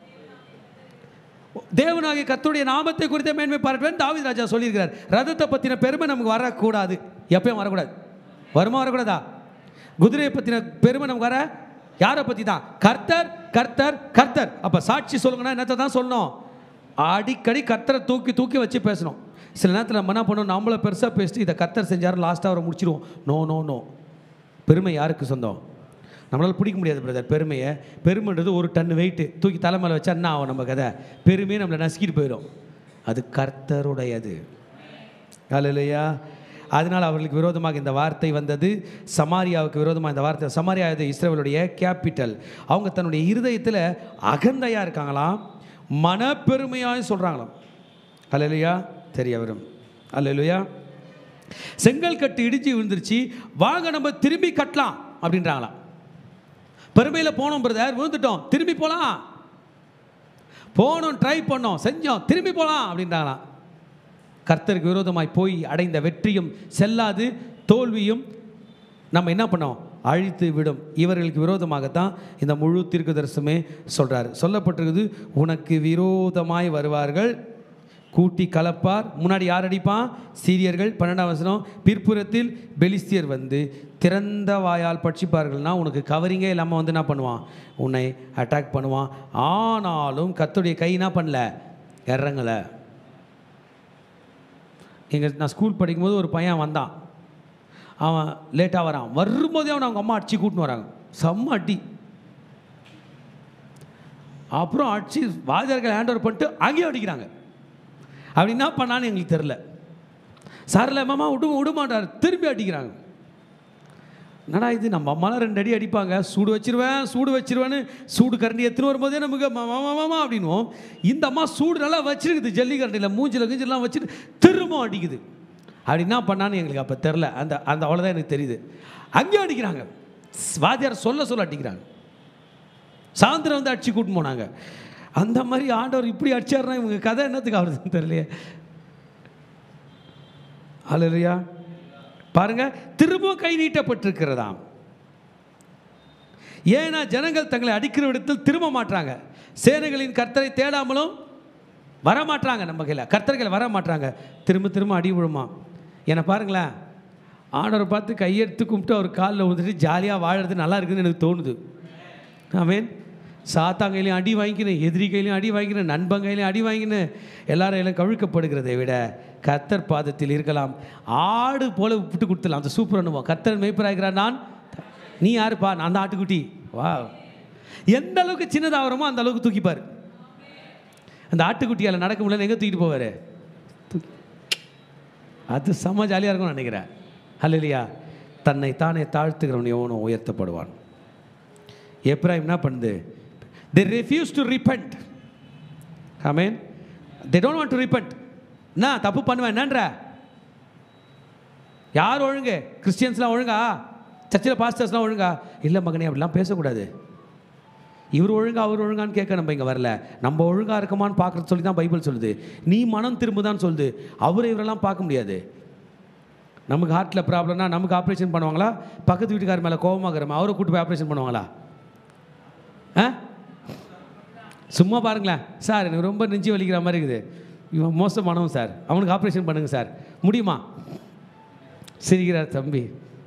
தேவனாகிய கர்த்தருடைய நாமத்தை குறித்த மேன்மை பாராட்டுவேன் தாவீது ராஜா சொல்லியிருக்கிறார். ரதத்தை பற்றின பெருமை நமக்கு வரக்கூடாது. எப்பயும் வரக்கூடாது. வருமா வரக்கூடாதா? குதிரையை பற்றின பெருமை நமக்கு வர யாரை பற்றி தான்? கர்த்தர் கர்த்தர் கர்த்தர். அப்போ சாட்சி சொல்லுங்கன்னா என்னத்தை தான் சொல்லணும்? அடிக்கடி கர்த்தரை தூக்கி தூக்கி வச்சு பேசணும். சில நேரத்தில் நம்ம என்ன பண்ணணும், நம்மளை பெருசாக பேசிட்டு இதை கர்த்தர் செஞ்சார் லாஸ்ட்டாக அவரை முடிச்சிடுவோம். No no no. பெருமை யாருக்கு சொந்தம்? நம்மளால் பிடிக்க முடியாது பிரதர் பெருமையை. பெருமைன்றது ஒரு டன் வெயிட்டு தூக்கி தலைமையில் வச்சா என்ன ஆகும் நம்ம கதை? பெருமையை நம்மளை நசுக்கிட்டு போயிடும். அது கர்த்தருடையது. அல்லேலூயா. அதனால் அவர்களுக்கு விரோதமாக இந்த வார்த்தை வந்தது. சமாரியாவுக்கு விரோதமாக இந்த வார்த்தை. சமாரியா இது இஸ்ரவேலுடைய கேபிட்டல். அவங்க தன்னுடைய இருதயத்தில் அகந்தையாக இருக்காங்களாம், மனப்பெருமையாக சொல்கிறாங்களாம். அல்லேலூயா. தெரிய வரும். அல்லேலூயா. செங்கல் கட்டு இடிச்சு விழுந்துருச்சு, வாங்க நம்ம திரும்பி கட்டலாம் அப்படின்றாங்களாம். பெருமையில் போனோம் பிரதர், விழுந்துட்டோம், திரும்பி போகலாம், போனோம், ட்ரை பண்ணோம், செஞ்சோம், திரும்பி போகலாம் அப்படின்றாங்களாம். கர்த்தருக்கு விரோதமாய் போய் அடைந்த வெற்றியும் செல்லாது, தோல்வியும் நம்ம என்ன பண்ணோம்? அழித்து விடும். இவர்களுக்கு விரோதமாகத்தான் இந்த முழு தீர்க்கதரிசனமே சொல்கிறார். சொல்லப்பட்டிருக்குது, உனக்கு விரோதமாய் வருவார்கள், கூட்டி கலப்பார். முன்னாடி யார் அடிப்பான்? சீரியர்கள். பன்னெண்டாம் வசனம், பிற்புறத்தில் பெலிஸ்தியர் வந்து திறந்த வாயால் பட்சிப்பார்கள்னா உனக்கு கவரிங்கே இல்லாமல் வந்து என்ன பண்ணுவான்? உன்னை அட்டாக் பண்ணுவான். ஆனாலும் கர்த்தருடைய கை என்ன பண்ணல? இறங்கலை. எங்கள் நான் ஸ்கூல் படிக்கும்போது ஒரு பையன் வந்தான். அவன் லேட்டாக வரான். வரும்போதே அவனை அவங்க அம்மா அடிச்சு கூட்டின்னு வராங்க. செம்ம அடி. அப்புறம் அடிச்சு வாத்தியார்கள் ஹேண்ட் ஓவர் பண்ணிட்டு அங்கேயும் அடிக்கிறாங்க. அப்படி என்ன பண்ணான்னு எங்களுக்கு தெரில. சாரில் மாமா விடு விடுமாட்டார், திரும்பி அடிக்கிறாங்க. என்னடா இது, நம்ம அம்மாலாம் ரெண்டு அடி அடிப்பாங்க, சூடு வச்சிருவேன் சூடு வச்சிருவேன்னு சூடு கரண்டி எடுத்துன்னு வரும்போதே நமக்கு மாமா மாமா அப்படின்வோம். இந்த அம்மா சூடு நல்லா வச்சிருக்குது, ஜல்லி கரண்டியில் மூஞ்சில் கிஞ்சிலாம் வச்சுட்டு திரும்ப அடிக்குது. அப்படி என்ன பண்ணான்னு எங்களுக்கு அப்போ தெரில. அந்த அந்த அவ்வளோதான் எனக்கு தெரியுது. அங்கேயும் அடிக்கிறாங்க. வாத்தியார் சொல்ல சொல்ல அடிக்கிறாங்க. சாயந்தரம் வந்து அடிச்சு கூட்டின்னு போனாங்க. அந்த மாதிரி ஆண்டவர் இப்படி அடிச்சாருன்னா இவங்க கதை என்னத்துக்கு ஆகுதுன்னு தெரியலையே. அல்லேலூயா. பாருங்க, திரும்ப கை நீட்டப்பட்டிருக்கிறதாம். ஏன்னா ஜனங்கள் தங்களை அடிக்கிற இடத்தில் திரும்ப மாட்டாங்க. சேனைகளின் கர்த்தரை தேடாமலும் வரமாட்டாங்க. நம்ம கையில் கர்த்தர்கள் வர மாட்டாங்க. திரும்ப திரும்ப அடி விழுமா. என்னை பாருங்களேன், ஆண்டவரை பார்த்து கையெடுத்து கும்பிட்டு அவர் காலில் வந்துட்டு ஜாலியாக வாழறது நல்லா இருக்குதுன்னு எனக்கு தோணுது. ஆமென். சாத்தான் கையிலையும் அடி வாங்கிக்கினேன், எதிரி கையிலையும் அடி வாங்கினேன், நண்பன் கையிலையும் அடி வாங்கினேன், எல்லாரும் எல்லாம் கவிழ்க்கப்படுகிறதை விட கர்த்தர் பாதத்தில் இருக்கலாம். ஆடு போல விட்டு கொடுத்துடலாம். அந்த சூப்பர் அனுபவம். கர்த்தர் மேய்ப்பராகிறார், நான் நீ யாருப்பா? நான் அந்த ஆட்டுக்குட்டி. வா, எந்த அளவுக்கு சின்னதாகிறோமோ அந்த அளவுக்கு தூக்கிப்பார். அந்த ஆட்டுக்குட்டியால் நடக்க முடியல, எங்கே தூக்கிட்டு போவார்? அது செம்ம ஜாலியாக இருக்கும்னு நினைக்கிறேன். அல்லேலூயா. தன்னை தானே தாழ்த்துகிறவன் எவனும் உயர்த்தப்படுவான். எப்ராயிம் என்ன பண்ணுது? They refuse to repent. Amen. They don't want to repent. நான் தப்பு பண்ணுவேன் என்னன்ற? யார் ஒழுங்கு? கிறிஸ்டியன்ஸ்லாம் ஒழுங்கா? சர்ச்சில் பாஸ்டர்ஸ்லாம் ஒழுங்கா? இல்லை மகனே, அப்படிலாம் பேசக்கூடாது. இவர் ஒழுங்கா அவர் ஒழுங்கான்னு கேட்க நம்ம இங்கே வரல. நம்ம ஒழுங்காக இருக்கமான்னு பார்க்குறது சொல்லி தான் பைபிள் சொல்லுது. நீ மனம் திரும்புதான்னு சொல்லுது. அவரை இவரெல்லாம் பார்க்க முடியாது. நமக்கு ஹார்ட்டில் ப்ராப்ளம்னா நமக்கு ஆப்ரேஷன் பண்ணுவாங்களா? பக்கத்து வீட்டுக்கார மேலே கோபமாகறமா அவரை கூட்டு போய் ஆப்ரேஷன் பண்ணுவாங்களா? ஆ சும்மா பாருங்களேன், சார் எனக்கு ரொம்ப நெஞ்சு வலிக்கிற மாதிரி இருக்குது, இவன் மோசமானவன் சார், அவனுக்கு ஆப்ரேஷன் பண்ணுங்க சார், முடியுமா? சிரிக்கிறார் தம்பி.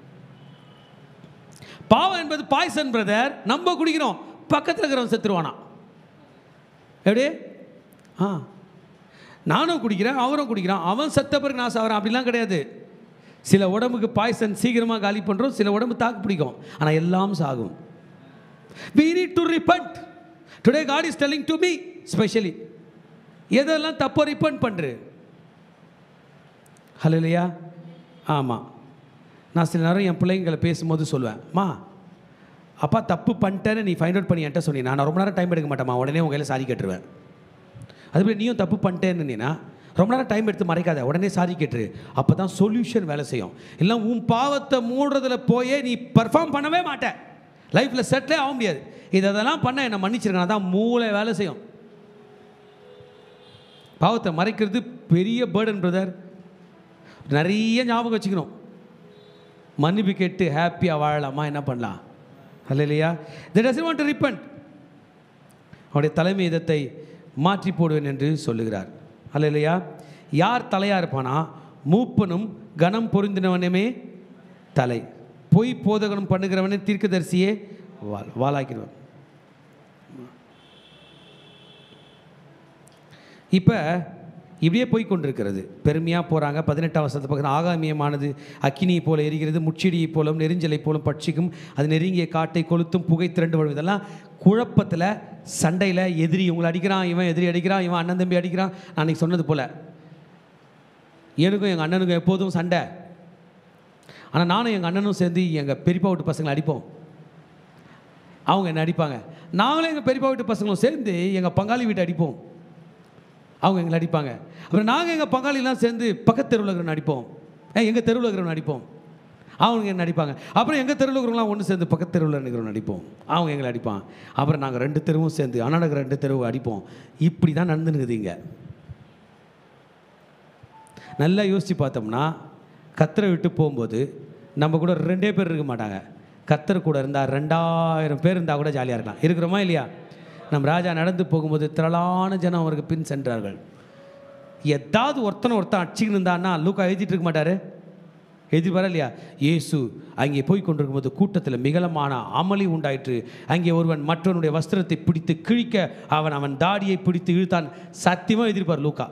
பாவம் என்பது பாய்சன் பிரதர். நம்ம குடிக்கிறோம், பக்கத்தில் இருக்கிறவன் செத்துருவானா. எப்படி? ஆ, நானும் குடிக்கிறேன், அவரும் குடிக்கிறான், அவன் செத்த பிறகு நான் சாவறேன், அப்படிலாம் கிடையாது. சில உடம்புக்கு பாய்சன் சீக்கிரமாக காலி பண்ணுறோம், சில உடம்பு தாக்கு பிடிக்கும், ஆனால் எல்லாம் சாகும். We need to repent. Today God is telling to me especially, எதெல்லாம் தப்போ ரிப்பெண்ட் பண்ணுற. ஹல்லேலூயா. ஆமாம், நான் சில நேரம் என் பிள்ளைங்களை பேசும்போது சொல்லுவேன், மா அப்பா தப்பு பண்ணிட்டேன்னு நீ ஃபைண்ட் அவுட் பண்ணி என்கிட்ட சொன்னீங்கன்னா நான் ரொம்ப நேரம் டைம் எடுக்க மாட்டேம்மா, உடனே உங்கள் கையில் சாரி கேட்டுருவேன். அதுபோல் நீயும் தப்பு பண்ணிட்டேன்னு ரொம்ப நேரம் டைம் எடுத்து மறைக்காத, உடனே சாரி கேட்டுரு. அப்போ தான் சொல்யூஷன் வேலை செய்யும். இல்லை உன் பாவத்தை மூடுறதுல போயே நீ பர்ஃபார்ம் பண்ணவே மாட்டேன், லைஃப்பில் செட்டிலே ஆக முடியாது. இதெல்லாம் பண்ண என்னை மன்னிச்சிருக்கேன் தான் மூளை வேலை செய்யும். பாவத்தை மறைக்கிறது பெரிய பேர்டன் பிரதர். நிறைய ஞாபகம் வச்சுக்கணும். மன்னிப்பு கேட்டு ஹாப்பியாக வாழலாமா, என்ன பண்ணலாம்? ஹல்லேலூயா. They doesn't want to repent. அவருடைய தலைமை இதத்தை மாற்றி போடுவேன் என்று சொல்லுகிறார். ஹல்லேலூயா. யார் தலையாக இருப்பானா? மூப்பனும் கனம் பொருந்தினவனுமே தலை, பொய் போதகனும் பண்ணுகிறவனே தீர்க்கதரிசியே வால் வாலாக்கிடுவான். இப்போ இப்படியே போய் கொண்டிருக்கிறது, பெருமையாக போகிறாங்க. பதினெட்டாம் வருஷத்து பக்கம் ஆகாமியமானது அக்கினியை போல எரிகிறது, முச்செடியை போலும் நெருஞ்சலை போலும் பட்சிக்கும், அது நெருங்கிய காட்டை கொளுத்தும், புகை திரண்டு வரும். இதெல்லாம் குழப்பத்தில், சண்டையில், எதிரி இவங்களை அடிக்கிறான், இவன் எதிரி அடிக்கிறான், இவன் அண்ணன் தம்பி அடிக்கிறான். நான் அன்றைக்கி சொன்னது போல் எனக்கும் எங்கள் அண்ணனுக்கும் எப்போதும் சண்டை. ஆனால் நானும் எங்கள் அண்ணனும் சேர்ந்து எங்கள் பெரியப்பா வீட்டு பசங்களை அடிப்போம், அவங்க என்னை அடிப்பாங்க. நாங்களும் எங்கள் பெரியப்பா வீட்டு பசங்களும் சேர்ந்து எங்கள் பங்காளி வீட்டை அடிப்போம், அவங்க எங்களை அடிப்பாங்க. அப்புறம் நாங்கள் எங்கள் பங்காளிலாம் சேர்ந்து பக்கத்து தெருவில் இருக்கிறவன் அடிப்போம், எங்கள் தெருவில் இருக்கிறவன் அடிப்போம், அவங்க என்ன அடிப்பாங்க. அப்புறம் எங்கள் தெருவில் இருக்கிறவங்களாம் ஒன்று சேர்ந்து பக்கத்து தெருவில் இருக்கிறவன் அடிப்போம், அவங்க எங்களை அடிப்பான். அப்புறம் நாங்கள் ரெண்டு தெருவும் சேர்ந்து அண்ணனுக்கு ரெண்டு தெருவை அடிப்போம். இப்படி தான் நடந்துனுக்குது இங்கே. நல்லா யோசித்து பார்த்தோம்னா, கத்தரை விட்டு போகும்போது நம்ம கூட ரெண்டே பேர் இருக்க மாட்டாங்க. கத்தர் கூட இருந்தால் ரெண்டாயிரம் பேர் இருந்தால் கூட ஜாலியாக இருக்கலாம். இருக்கிறோமா இல்லையா? நம் ராஜா நடந்து போகும்போது திரளான ஜனம் அவருக்கு பின் சென்றார்கள். ஏதாவது ஒருத்தனை ஒருத்தன் அடிச்சுக்கின்னு இருந்தான்னா லூக்கா எழுதிட்டு இருக்க மாட்டார், எழுதிப்பாரா இல்லையா? இயேசு அங்கே போய் கொண்டிருக்கும் போது கூட்டத்தில் மிகலமான அமளி உண்டாயிற்று. அங்கே ஒருவன் மற்றவனுடைய வஸ்திரத்தை பிடித்து கிழிக்க அவன் அவன் தாடியை பிடித்து இழுத்தான். சத்தியமாக எழுதியிருப்பார் லூக்கா,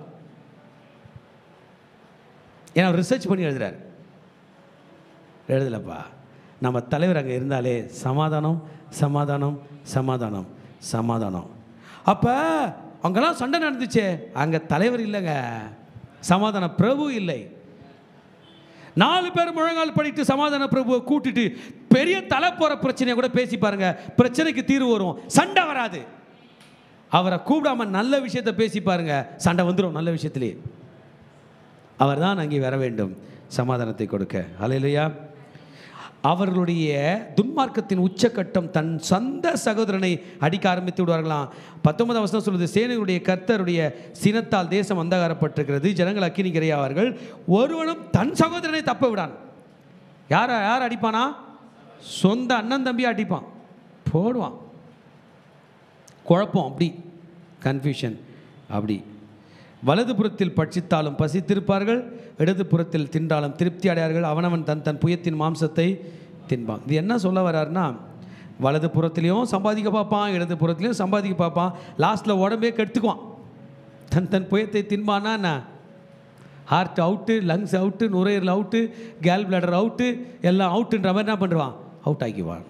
ஏன்னா ரிசர்ச் பண்ணி எழுதுறார். எழுதலப்பா, நம்ம தலைவர் அங்கே இருந்தாலே சமாதானம் சமாதானம் சமாதானம் சமாதானம். அப்போ அங்கெல்லாம் சண்டை நடந்துச்சே, அங்கே தலைவர் இல்லைங்க, சமாதான பிரபு இல்லை. நாலு பேர் முழங்கால் படிட்டு சமாதான பிரபுவை கூட்டிட்டு பெரிய தலை போகிற பிரச்சனையை கூட பேசி பாருங்க, பிரச்சனைக்கு தீர்வு வரும், சண்டை வராது. அவரை கூப்பிடாம நல்ல விஷயத்தை பேசி பாருங்க, சண்டை வந்துடும். நல்ல விஷயத்திலே அவர் தான் அங்கே வர வேண்டும் சமாதானத்தை கொடுக்க. ஹல்லேலூயா. அவர்களுடைய துன்மார்க்கத்தின் உச்சக்கட்டம் தன் சொந்த சகோதரனை அடிக்க ஆரம்பித்து விடுவார்களாம். பத்தொன்பதாம் வசனம் சொல்லுது, சேனையுடைய கர்த்தருடைய சினத்தால் தேசம் அந்தகாரப்பட்டிருக்கிறது, ஜனங்கள் அக்கினி கிரையாவார்கள், ஒருவனும் தன் சகோதரனை தப்ப விடான். யார் யார் அடிப்பானா? சொந்த அண்ணன் தம்பியை அடிப்பான், போடுவான். குழப்பம், அப்படி கன்ஃபியூஷன். அப்படி வலது புறத்தில் பட்சித்தாலும் பசித்திருப்பார்கள், இடது புறத்தில் தின்றாலும் திருப்தி அடையார்கள், அவனவன் தன் தன் புயத்தின் மாம்சத்தை தின்பான். இது என்ன சொல்ல வர்றாருன்னா, வலது புறத்துலேயும் சம்பாதிக்க பார்ப்பான், இடது புறத்துலேயும் சம்பாதிக்க பார்ப்பான், லாஸ்ட்டில் உடம்பே கெடுத்துக்குவான். தன் தன் புயத்தை தின்பான்னா என்ன? ஹார்ட் அவுட்டு, லங்ஸ் அவுட்டு, நுரையீரல் அவுட்டு, கேல் பிளாடர் அவுட்டு, எல்லாம் அவுட்டுன்ற மாதிரி என்ன பண்ணுவான்? அவுட் ஆக்கிவான்.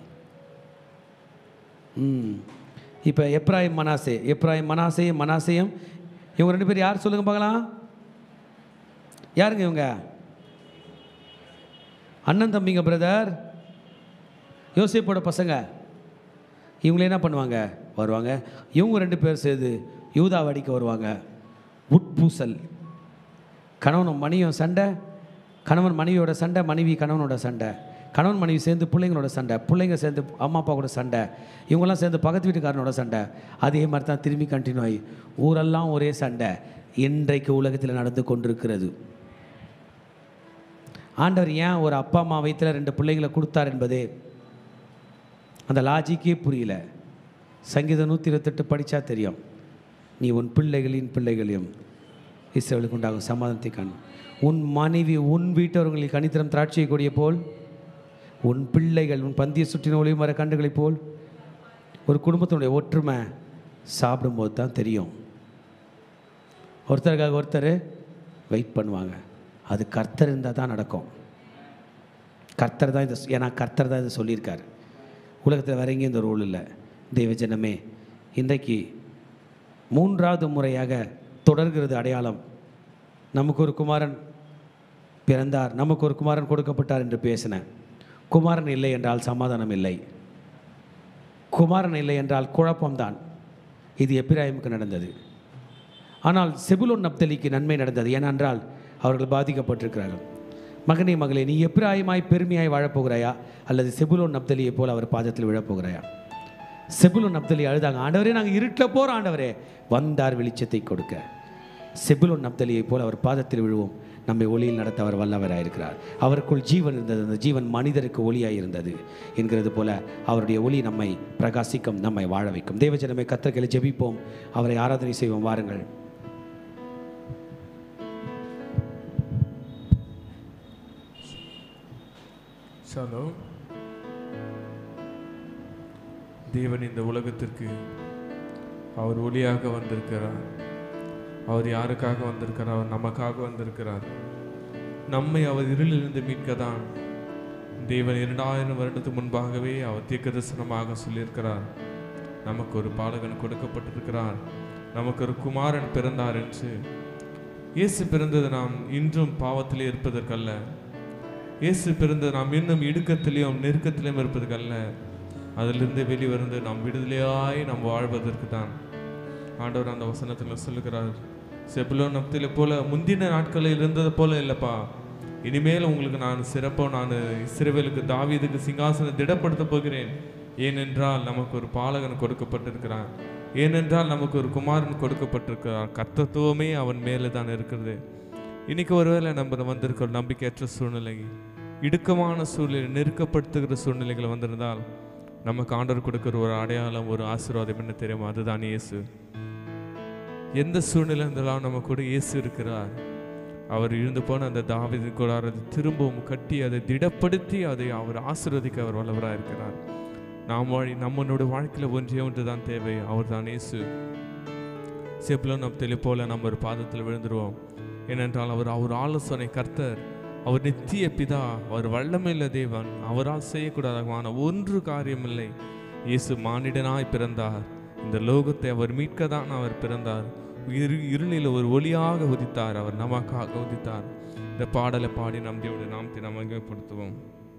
ம் இப்போ எப்ராயிம் மனாசே, எப்ராயிம் மனாசே மனாசேயம் இவங்க ரெண்டு பேர் யார் சொல்லுங்க பார்க்கலாம்? யாருங்க இவங்க? அண்ணன் தம்பிங்க பிரதர், யோசேப்போட பசங்க. இவங்களே என்ன பண்ணுவாங்க? வருவாங்க. இவங்க ரெண்டு பேர் சேர்ந்து யூதாவை அடிக்க வருவாங்க. உட்பூசல், கணவனும் மனைவியும் சண்டை, கணவன் மனைவியோட சண்டை, மனைவி கணவனோட சண்டை, கணவன் மனைவி சேர்ந்து பிள்ளைங்களோட சண்டை, பிள்ளைங்க சேர்ந்து அம்மா அப்பா கூட சண்டை, இவங்கெல்லாம் சேர்ந்து பக்கத்து வீட்டுக்காரனோட சண்டை. அதே மாதிரி தான் திரும்பி கண்டினியூ ஆகி ஊரெல்லாம் ஒரே சண்டை இன்றைக்கு உலகத்தில் நடந்து கொண்டிருக்கிறது. ஆண்டவர் ஏன் ஒரு அப்பா அம்மா வயிற்றில் ரெண்டு பிள்ளைங்களை கொடுத்தார் என்பதே அந்த லாஜிக்கே புரியல. சங்கீதம் நூற்றி இருபத்தெட்டு படித்தா தெரியும். நீ உன் பிள்ளைகளின் பிள்ளைகளையும் இஸ்ரவேலுக்கு உண்டாகும் சமாதானத்தை காண். உன் மனைவி உன் வீட்டவர்களில் கனித்தரம் திராட்சை கொடிய போல், உன் பிள்ளைகள் உன் பந்திய சுற்றின ஒளிவு மர கண்டுகளைப் போல். ஒரு குடும்பத்தினுடைய ஒற்றுமை சாப்பிடும்போது தான் தெரியும். ஒருத்தருக்காக ஒருத்தர் வெயிட் பண்ணுவாங்க. அது கர்த்தர் இருந்தால் தான் நடக்கும். கர்த்தர் தான் இதை, ஏன்னா கர்த்தர் தான் இதை சொல்லியிருக்கார். உலகத்தில் வேற எங்கேயும் இந்த ரூல் இல்லை. தேவஜனமே, இன்றைக்கு மூன்றாவது முறையாக தொடர்கிறது அடையாளம். நமக்கு ஒரு குமாரன் பிறந்தார், நமக்கு ஒரு குமாரன் கொடுக்கப்பட்டார் என்று பேசினேன். குமாரன் இல்லை என்றால் சமாதானம் இல்லை, குமாரன் இல்லை என்றால் குழப்பம்தான். இது எப்பிராயிமுக்கு நடந்தது. ஆனால் செபுலோன் நப்தலிக்கு நன்மை நடந்தது. ஏனென்றால் அவர்கள் பாதிக்கப்பட்டிருக்கிறார்கள். மகனே மகளே, நீ எப்பிராயமாய் பெருமையாய் வாழப்போகிறாயா அல்லது செபுலோன் நப்தலியை போல் அவர் பாதத்தில் விழப்போகிறாயா? செபுலோன் நப்தலி அழுதாங்க, ஆண்டவரே நாங்கள் இருட்டில் போகிறோம், ஆண்டவரே வந்தார் வெளிச்சத்தை கொடுக்க. செபுலோன் நப்தலியை போல் அவர் பாதத்தில் விழுவோம். நம்மை ஒளியில் நடத்த அவர் வல்லவராயிருக்கிறார். அவருக்குள் ஜீவன் இருந்தது, அந்த ஜீவன் மனிதருக்கு ஒளியாய் இருந்தது என்கிறது போல அவருடைய ஒளி நம்மை பிரகாசிக்கும், நம்மை வாழ வைக்கும். தேவஜனமே, கர்த்தர்களை ஜெபிப்போம், அவரை ஆராதனை செய்வோம். வாருங்கள். ஷாலோம். தேவன் இந்த உலகத்திற்கு அவர் ஒளியாக வந்திருக்கிறார். அவர் யாருக்காக வந்திருக்கிறார்? அவர் நமக்காக வந்திருக்கிறார். நம்மை அவர் இருளிலிருந்து மீட்க தான் தேவன் இரண்டாயிரம் வருடத்துக்கு முன்பாகவே அவர் தீர்க்கதரிசனமாக சொல்லியிருக்கிறார். நமக்கு ஒரு பாலகன் கொடுக்கப்பட்டிருக்கிறார், நமக்கு ஒரு குமாரன் பிறந்தார் என்று. இயேசு பிறந்தது நாம் இன்றும் பாவத்திலே இருப்பதற்கல்ல, இயேசு பிறந்தது நாம் இன்னும் இடுக்கத்திலையும் நெருக்கத்திலையும் இருப்பதற்கல்ல, அதிலிருந்து வெளிவந்து நாம் விடுதலையாய் நாம் வாழ்வதற்கு தான். ஆண்டவர் அந்த வசனத்தில் சொல்லுகிறார், செபுலோன் நப்தலி போல முந்தின நாட்களில் இருந்தது போல இல்லைப்பா, இனிமேல் உங்களுக்கு நான் சிறப்பாக நான் இஸ்ரவேலுக்கு தாவீதுக்கு சிங்காசனம் திடப்படுத்த போகிறேன். ஏனென்றால் நமக்கு ஒரு பாலகன் கொடுக்கப்பட்டிருக்கிறான், ஏனென்றால் நமக்கு ஒரு குமாரன் கொடுக்கப்பட்டிருக்கிறார். கர்த்தத்துவமே அவன் மேலே தான் இருக்கிறது. இன்னைக்கு ஒருவேளை நம்ம வந்திருக்கிற நம்பிக்கையற்ற சூழ்நிலை, இடுக்கமான சூழ்நிலை, நெருக்கப்படுத்துகிற சூழ்நிலைகள் வந்திருந்தால் நமக்கு ஆண்டவர் கொடுக்கிற ஒரு அடையாளம், ஒரு ஆசீர்வாதம் என்ன தெரியுமா? அதுதான் இயேசு. எந்த சூழ்நிலை இருந்தாலும் நம்ம கூட இயேசு இருக்கிறார். அவர் இருந்து போன அந்த தாவீது கூடாரத்தை திரும்பவும் கட்டி அதை திடப்படுத்தி அதை அவர் ஆசீர்வதிக்க அவர் வல்லவராக இருக்கிறார். நாம் வாழி நம்மளோட வாழ்க்கையில் ஒன்றே ஒன்று தான் தேவை, அவர் தான் இயேசு. செபுலோன் நப்தலி போல நம்ம ஒரு பாதத்தில் விழுந்துருவோம். ஏனென்றால் அவர் அவர் ஆலோசனை கர்த்தர், அவர் நித்திய பிதா, அவர் வல்லமையுள்ள தேவன். அவரால் செய்யக்கூடாதமான ஒன்று காரியமில்லை. இயேசு மானிடனாய் பிறந்தார். இந்த லோகத்தை அவர் மீட்க தான் அவர் பிறந்தார். இரு இருளில் ஒரு ஒளியாக உதித்தார், அவர் நமக்காக உதித்தார். இந்த பாடலை பாடி நம் தேவனுடைய நாமத்தை நாம் மகிமைப்படுத்துவோம்.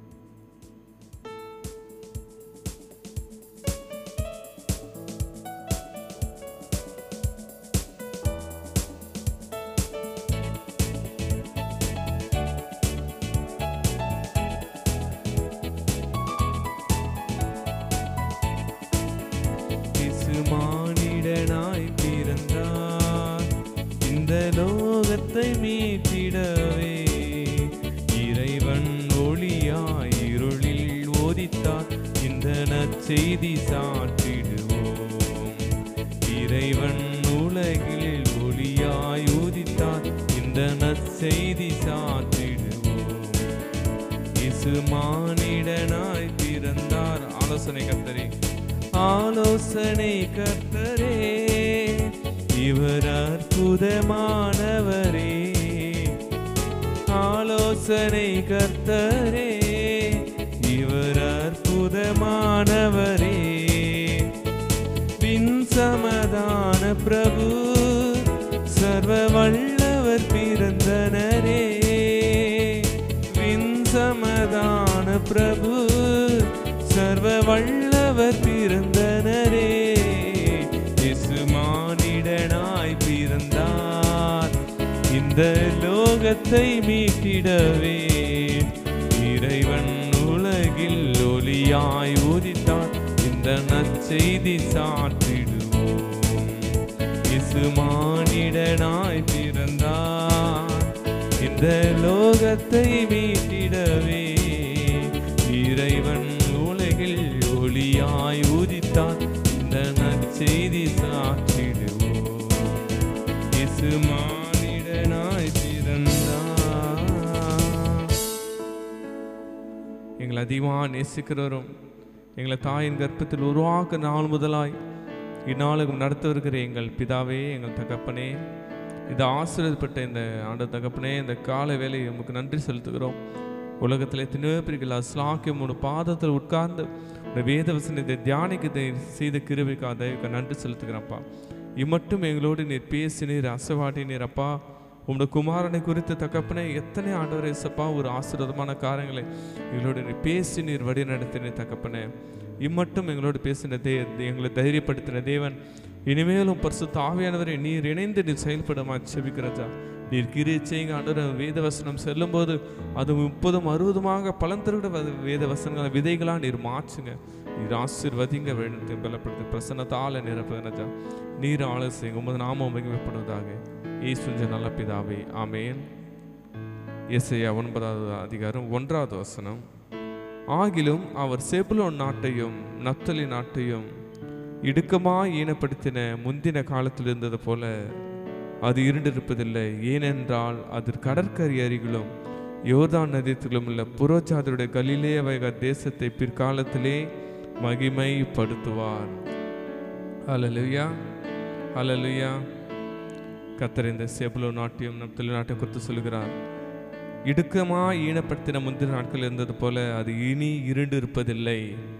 மானிடனாய் பிறந்தார், இந்த லோகத்தை மீட்டிடவே. இறைவன் ஒளியாய் இருளில் ஓதித்தார், இந்த நற்செய்தி சாற்றிடுவோம். இறைவன் உலகில் ஒளியாய் ஊதித்தார், இந்த நற்செய்தி சாற்றிடுவோம். இயேசு மானிடனாய் பிறந்தார். ஆலோசனை கர்த்தரே, ஆலோசனை கர்த்தரே, இவர் அற்புதமானவரே. ஆலோசனை கர்த்தரே, இவர் அற்புதமானவரே. பின் சமாதான பிரபு, சர்வ வல்லவர் பிறந்தனரே. பின் சமாதான பிரபு, சர்வ வல்லவர் பிறந்தனரே. இயேசு மானிடனாய் பிறந்தார், இந்த லோகத்தை மீட்டிடவே. இறைவன் உலகில் ஒளியாய் உதித்தார், இந்த நற்செய்தி சாற்றிடுவோம். இயேசு மானிடனாய் பிறந்தார், இந்த லோகத்தை மீட்டிடவே. இறைவன் உலகில் ஒளியாய் உதித்தார், இந்த நற்செய்தி சாற்றிடுவோம். இயேசு மானிடனாய் பிறந்தார். எங்களை அதிகமாக நேசிக்கிறவரும் எங்களை தாயின் கர்ப்பத்தில் உருவாக்க நாள் முதலாய் இந்நாளுக்கும் நடத்த வருகிற எங்கள் பிதாவே, எங்கள் தகப்பனே, இது ஆசீர்வதிப்பட்ட இந்த ஆண்டு தகப்பனே, இந்த கால வேலையை நமக்கு நன்றி செலுத்துகிறோம். உலகத்தில் எத்தனையோ பிரிகள் அஸ்லாக்கியம் உன் பாதத்தில் உட்கார்ந்து இந்த வேத வசனத்தை தியானிக்க செய்த கிருபைக்காக தயவுக்கு நன்றி செலுத்துகிறப்பா. இம்மட்டும் எங்களோடு நீர் பேசினீர், அசைவாடினீர் அப்பா. உங்களோட குமாரனை குறித்து தகப்பனே எத்தனை ஆண்டவர் இயேசப்பா ஒரு ஆசீர்வாதமான காரியங்களை எங்களோடு நீர் பேசி நீர் வழி நடத்தினீர் தகப்பனே. இம்மட்டும் எங்களோடு பேசின தே எங்களை தைரியப்படுத்தின தேவன், இனிமேலும் பரிசுத்த ஆவியானவரை நீர் இணைந்து நீர் செயல்படுமா செபிக்கிறதா. நீர் கிரியை செய்யுங்க ஆண்டவர். வேத வசனம் செல்லும்போது அது முப்பதும் அறுபதுமாக பலன் தருகிற வேத வசனங்களை விதைகளாக நீர் மாற்றுங்க. நீர் ஆசீர்வதிங்க, வேணுத்தை பலப்படுத்த பிரசன்னத்தால் நிரப்புகிறதா. நீர் ஆலோசனை உமது நாமம் மகிமைப்படுவதாக. இயேசுவின் நல்ல பிதாவே, ஆமென். எசேயா ஒன்பதாவது அதிகாரம் ஒன்றாவது வசனம். ஆகிலும் அவர் செபுலோன் நாட்டையும் நப்தலி நாட்டையும் இடுக்கமாய் ஈனப்படுத்தின முந்தின காலத்தில் இருந்தது போல அது இருண்டிருப்பதில்லை. ஏனென்றால் அது கடற்கரை அருகிலும் யோர்தான் நதியத்திலும் உள்ள புறஜாதியுடைய கலிலேய தேசத்தை பிற்காலத்திலே மகிமைப்படுத்துவார். ஹல்லேலூயா, ஹல்லேலூயா. கர்த்தர் இந்த செபுலோன் நாட்டையும் நப்தலி நாட்டையும் குறித்து சொல்கிறார். இடுக்கமாய் ஈனப்படுத்தின முந்தின நாட்கள் இருந்தது போல அது இனி இருண்டு இருப்பதில்லை.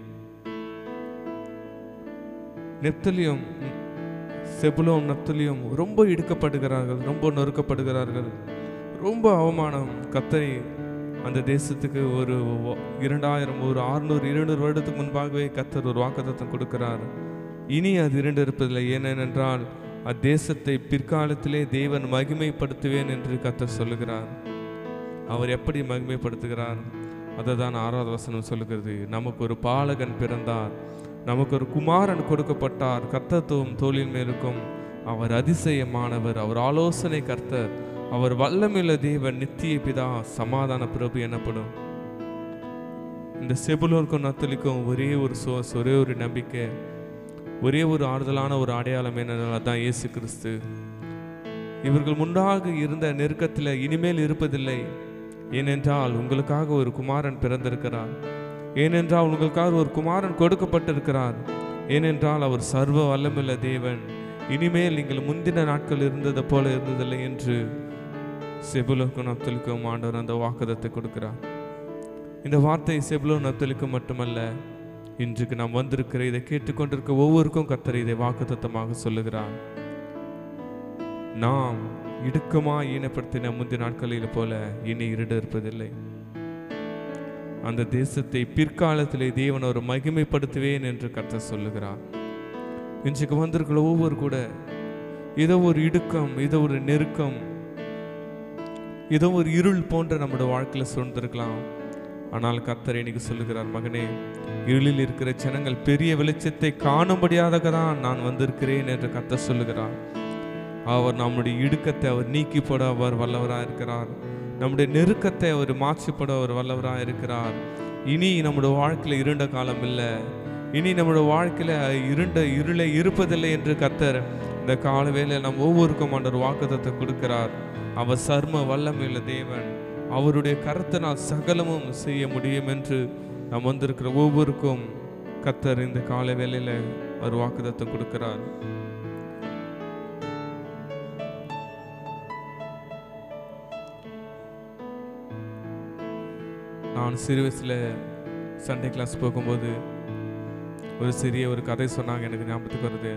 நெப்தலியும் செபுலோன் நப்தலியும் ரொம்ப இடுக்கப்படுகிறார்கள், ரொம்ப நொறுக்கப்படுகிறார்கள், ரொம்ப அவமானம். கர்த்தர் அந்த தேசத்துக்கு ஒரு இரண்டாயிரம் ஒரு அறுநூறு இருநூறு வருடத்துக்கு முன்பாகவே கர்த்தர் ஒரு வாக்குத்தத்தம் கொடுக்கிறார். இனி அது இருண்டு இருப்பதில்லை. ஏனென்றால் அத்தேசத்தை பிற்காலத்திலே தேவன் மகிமைப்படுத்துவேன் என்று கர்த்தர் சொல்லுகிறார். அவர் எப்படி மகிமைப்படுத்துகிறார்? அதை தான் ஆறாவது வசனம் சொல்லுகிறது. நமக்கு ஒரு பாலகன் பிறந்தார், நமக்கு ஒரு குமாரன் கொடுக்கப்பட்டார், கர்த்தத்துவம் தோளின் மேலுக்கும். அவர் அதிசயமானவர், அவர் ஆலோசனை கர்த்தர், அவர் வல்லமையுள்ள தேவன், நித்திய பிதா, சமாதான பிரபு எனப்படும். இந்த செபுலோனுக்கும் நப்தலிக்கும் ஒரே ஒரு சோர்ஸ், ஒரே ஒரு நம்பிக்கை, ஒரே ஒரு ஆறுதலான ஒரு அடையாளம் என்னென்னால் தான் இயேசு கிறிஸ்து. இவர்கள் முன்னாக இருந்த நெருக்கத்தில் இனிமேல் இருப்பதில்லை. ஏனென்றால் உங்களுக்காக ஒரு குமாரன் பிறந்திருக்கிறார். ஏனென்றால் உங்களுக்காக ஒரு குமாரன் கொடுக்கப்பட்டிருக்கிறார். ஏனென்றால் அவர் சர்வ வல்லமையுள்ள தேவன். இனிமேல் நீங்கள் முந்தின நாட்கள் இருந்தது போல இருந்ததில்லை என்று செபுலோனுக்கும் நப்தலிக்கும் ஆண்டவர் அந்த வாக்குத்தத்தை கொடுக்கிறார். இந்த வார்த்தை செபுலோன் நப்தலிக்கும் மட்டுமல்ல, இன்றைக்கு நாம் வந்திருக்கிற இதை கேட்டுக்கொண்டிருக்க ஒவ்வொருக்கும் கர்த்தர் இதை வாக்குத்தத்தமாக சொல்லுகிறார். நாம் இடுக்கமாய் ஈனப்படுத்தின முந்தைய நாட்களில் போல இனி இருண்டு இருப்பதில்லை. அந்த தேசத்தை பிற்காலத்திலே தேவன் ஒரு மகிமைப்படுத்துவேன் என்று கர்த்தர் சொல்லுகிறார். இன்றைக்கு வந்திருக்கிற ஒவ்வொரு கூட இதோ ஒரு இடுக்கம், இதோ ஒரு நெருக்கம், இதோ ஒரு இருள் போன்ற நம்முடைய வாழ்க்கையில் சூழ்ந்திருக்கலாம். ஆனால் கர்த்தர் இன்னைக்கு சொல்லுகிறார், மகனே, இருளில் இருக்கிற ஜனங்கள் பெரிய வெளிச்சத்தை காணும்படியாக தான் நான் வந்திருக்கிறேன் என்று கர்த்தர் சொல்லுகிறார். அவர் நம்முடைய இடுக்கத்தை அவர் நீக்கி போட அவர் வல்லவராக இருக்கிறார். நம்முடைய நெருக்கத்தை அவர் மாற்றிப்பட அவர் வல்லவராக இருக்கிறார். இனி நம்முடைய வாழ்க்கையில் இருண்ட காலம் இல்லை, இனி நம்முடைய வாழ்க்கையில் இருண்ட இருளை இருப்பதில்லை என்று கர்த்தர் இந்த கால வேளையில் நம் ஒவ்வொருக்கும் ஆண்டவர் வாக்குத்தத்தை கொடுக்கிறார். அவர் சர்ம வல்லமையுள்ள தேவன், அவருடைய கர்த்தனால் சகலமும் செய்ய முடியும் என்று நாம் வந்திருக்கிற ஒவ்வொருக்கும் கர்த்தர் இந்த கால வேளையில் ஒரு வாக்குத்தத்தை கொடுக்கிறார். நான் சிறு வயசில் சண்டே கிளாஸ் போகும்போது ஒரு சிறிய ஒரு கதை சொன்னாங்க, எனக்கு ஞாபகத்துக்கு வருது.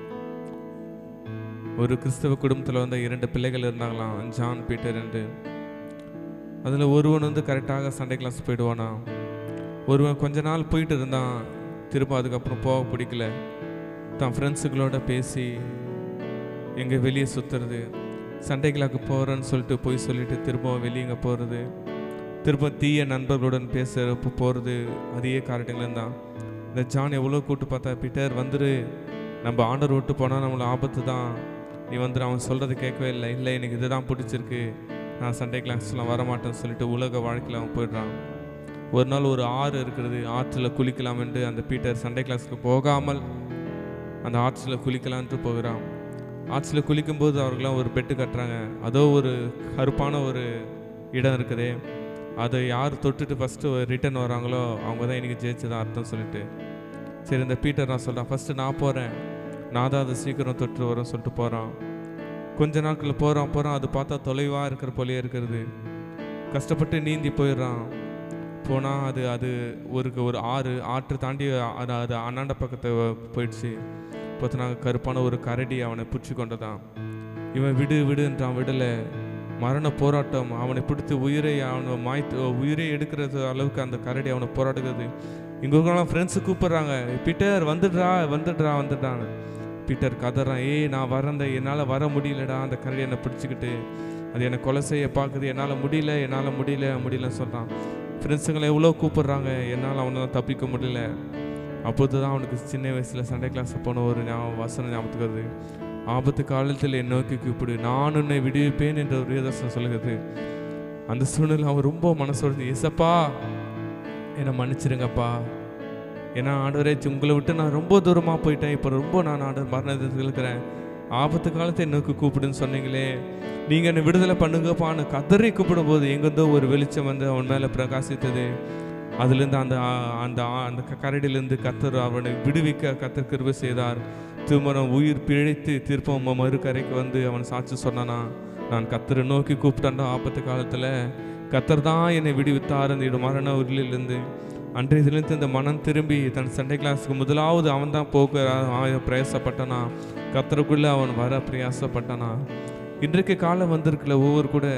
ஒரு கிறிஸ்தவ குடும்பத்தில் வந்து இரண்டு பிள்ளைகள் இருந்தாங்களாம், ஜான், பீட்டர் என்று. அதில் ஒருவன் வந்து கரெக்டாக சண்டே கிளாஸ் போயிடுவானா, ஒருவன் கொஞ்ச நாள் போயிட்டு இருந்தான், திரும்ப அதுக்கப்புறம் போக பிடிக்கல, தான் ஃப்ரெண்ட்ஸுகளோட பேசி எங்கே வெளியே சுற்றுறது, சண்டே கிளாஸுக்கு போகிறேன்னு சொல்லிட்டு போய் சொல்லிட்டு திரும்ப வெளியேங்க போகிறது, திரும்ப தீய நண்பர்களுடன் பேசுகிறப்ப போகிறது, அதையே காரணங்கள் தான். இந்த ஜான் எவ்வளோ கூப்பிட்டு பார்த்தா, பீட்டர் வந்துரு, நம்ம ஆண்டர் விட்டு போனால் நம்மளை ஆபத்து தான், நீ வந்துரு. அவன் சொல்கிறது கேட்கவே இல்லை. இல்லை, எனக்கு இது தான் பிடிச்சிருக்கு, நான் சண்டே கிளாஸ்லாம் வரமாட்டேன்னு சொல்லிட்டு உலக வாழ்க்கையில் அவன் போயிடுறான். ஒரு நாள் ஒரு ஆறு இருக்கிறது, ஆற்றில் குளிக்கலாம் என்று அந்த பீட்டர் சண்டே கிளாஸுக்கு போகாமல் அந்த ஆற்றில் குளிக்கலான்ட்டு போகிறான். ஆற்றுல குளிக்கும்போது அவர்களாம் ஒரு பெட்டு கட்டுறாங்க. அதோ ஒரு கருப்பான ஒரு இடம் இருக்குதே, அதை யார் தொட்டுட்டு ஃபஸ்ட்டு ரிட்டர்ன் வராங்களோ அவங்க தான் எனக்கு ஜெயிச்சதான் அர்த்தம் சொல்லிட்டு, சரி இந்த பீட்டர் நான் சொல்கிறேன், ஃபஸ்ட்டு நான் போகிறேன், நான் தான் அதை சீக்கிரம் தொட்டு வரும் சொல்லிட்டு போகிறான். கொஞ்ச நாட்களில் போகிறான் போகிறான் அது பார்த்தா தொலைவாக இருக்கிற போலேயே இருக்கிறது. கஷ்டப்பட்டு நீந்தி போயிடுறான். போனால் அது அது ஒரு ஒரு ஆறு ஆற்று தாண்டி அது அது அண்ணாண்ட பக்கத்தை போயிடுச்சு. பார்த்தோன்னா கருப்பான ஒரு கரடி அவனை பிடிச்சி கொண்டதான். இவன் விடு விடுன்றான், விடலை. மரண போராட்டம், அவனை பிடித்து உயிரை அவனை மாய்த்து உயிரை எடுக்கிறது அளவுக்கு அந்த கரடி அவனை போராடுகிறது. இங்கெல்லாம் ஃப்ரெண்ட்ஸு கூப்பிட்றாங்க, பீட்டர் வந்துடுறா வந்துடுறா வந்துட்டான்னு. பீட்டர் கதறான், ஏய் நான் வரந்த என்னால் வர முடியலடா, அந்த கரடி என்னை பிடிச்சிக்கிட்டு அது என்னை கொலை செய்ய பார்க்குது, என்னால் முடியல என்னால் முடியல முடியலன்னு சொல்கிறான். ஃப்ரெண்ட்ஸுங்களை எவ்வளோ கூப்பிட்றாங்க, என்னால் அவனை தப்பிக்க முடியல. அப்போது தான் அவனுக்கு சின்ன வயசில் சண்டே கிளாஸ் போன ஒரு ஞாபகம் வசனம் ஞாபகத்துக்கு வருது. ஆபத்து காலத்தில் என் நோக்கி கூப்பிடு, நான் உன்னை விடுவிப்பேன் என்ற ஒரு வேதவசனம் சொல்லுகிறது. அந்த சூழ்நிலை அவன் ரொம்ப மனசோடு, ஏசப்பா என்னை மன்னிச்சிருங்கப்பா, ஏன்னா ஆண்டவரே உங்களை விட்டு நான் ரொம்ப தூரமாக போயிட்டேன், இப்போ ரொம்ப நான் ஆண்டவர் மரணத்தில் இருக்கிறேன், ஆபத்து காலத்தை நோக்கி கூப்பிடுன்னு சொன்னீங்களே, நீங்கள் என்னை விடுதலை பண்ணுங்கப்பான்னு கதறி கூப்பிடும் போது எங்கேருந்தோ ஒரு வெளிச்சம் வந்து அவன் மேலே பிரகாசித்தது. அதுலேருந்து அந்த அந்த அந்த கரடியிலேருந்து கத்தர் அவனை விடுவிக்க கத்தர் கிருபை செய்தார். திருமணம் உயிர் பிழைத்து திருப்பம் மறுக்கரைக்கு வந்து அவன் சாட்சி சொன்னானா, நான் கத்தரை நோக்கி கூப்பிட்டாண்டா ஆபத்து காலத்தில், கத்தர் தான் என்னை விடுவித்தார் அந்த மரண உருளிலிருந்து. அன்றைய தினத்து இந்த மனம் திரும்பி தன் சண்டே கிளாஸுக்கு முதலாவது அவன் தான் போக பிரயாசப்பட்டானா, கத்தருக்குள்ளே அவன் வர பிரயாசப்பட்டானா. இன்றைக்கு காலம் வந்திருக்கல ஒவ்வொரு கூட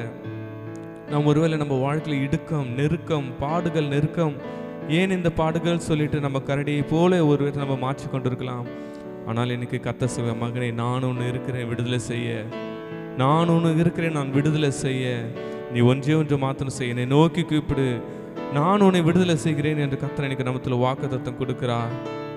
நம்ம ஒருவேளை நம்ம வாழ்க்கையில் இடுக்கம் நெருக்கம் பாடுகள் நெருக்கம், ஏன் இந்த பாடுகள் சொல்லிட்டு நம்ம கரடியை போல ஒரு வேளை நம்ம மாற்றி கொண்டு இருக்கலாம். ஆனால் இன்னைக்கு கத்த சொல்ல, மகனே நான் ஒன்று இருக்கிறேன் விடுதலை செய்ய, நான் ஒன்று இருக்கிறேன் நான் விடுதலை செய்ய, நீ ஒன்றே ஒன்று மாத்திரம் செய்ய, என்னை நோக்கி கூப்பிடு, நான் உன்னை விடுதலை செய்கிறேன் என்று கர்த்தர் எனக்கு நமத்தில் வாக்குத்தத்தம் கொடுக்கிறார்.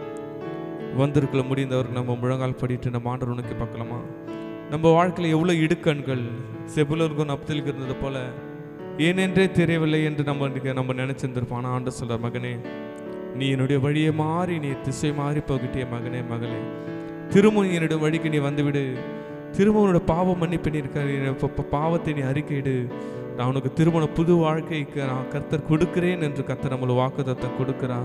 வந்திருக்கல முடிந்தவர்கள் நம்ம முழங்கால் படிட்டு நம்ம ஆண்டவர் நோக்கி பார்க்கலாமா? நம்ம வாழ்க்கையில் எவ்வளோ இடுக்கண்கள் செபுலருக்கும் நப்தலுக்கு இருந்தது போல ஏனென்றே தெரியவில்லை என்று நம்ம நம்ம நினைச்சிருந்திருப்போம். ஆனால் ஆண்டவர் சொல்றார், மகனே நீ என்னுடைய வழியை மாறி நீ திசை மாறி போகிட்டே மகனே மகளே, திரும்ப என்னுடைய வழிக்கு நீ வந்துவிடு, திரும்ப உன்னோட பாவம் மன்னிப்பு நீ இருக்க பாவத்தை நீ அறிக்கையிடு, நான் உனக்கு திருமண புது வாழ்க்கைக்கு நான் கர்த்தர் கொடுக்கிறேன் என்று கர்த்தர் நம்மளை வாக்குத்தத்தம் கொடுக்கிறார்.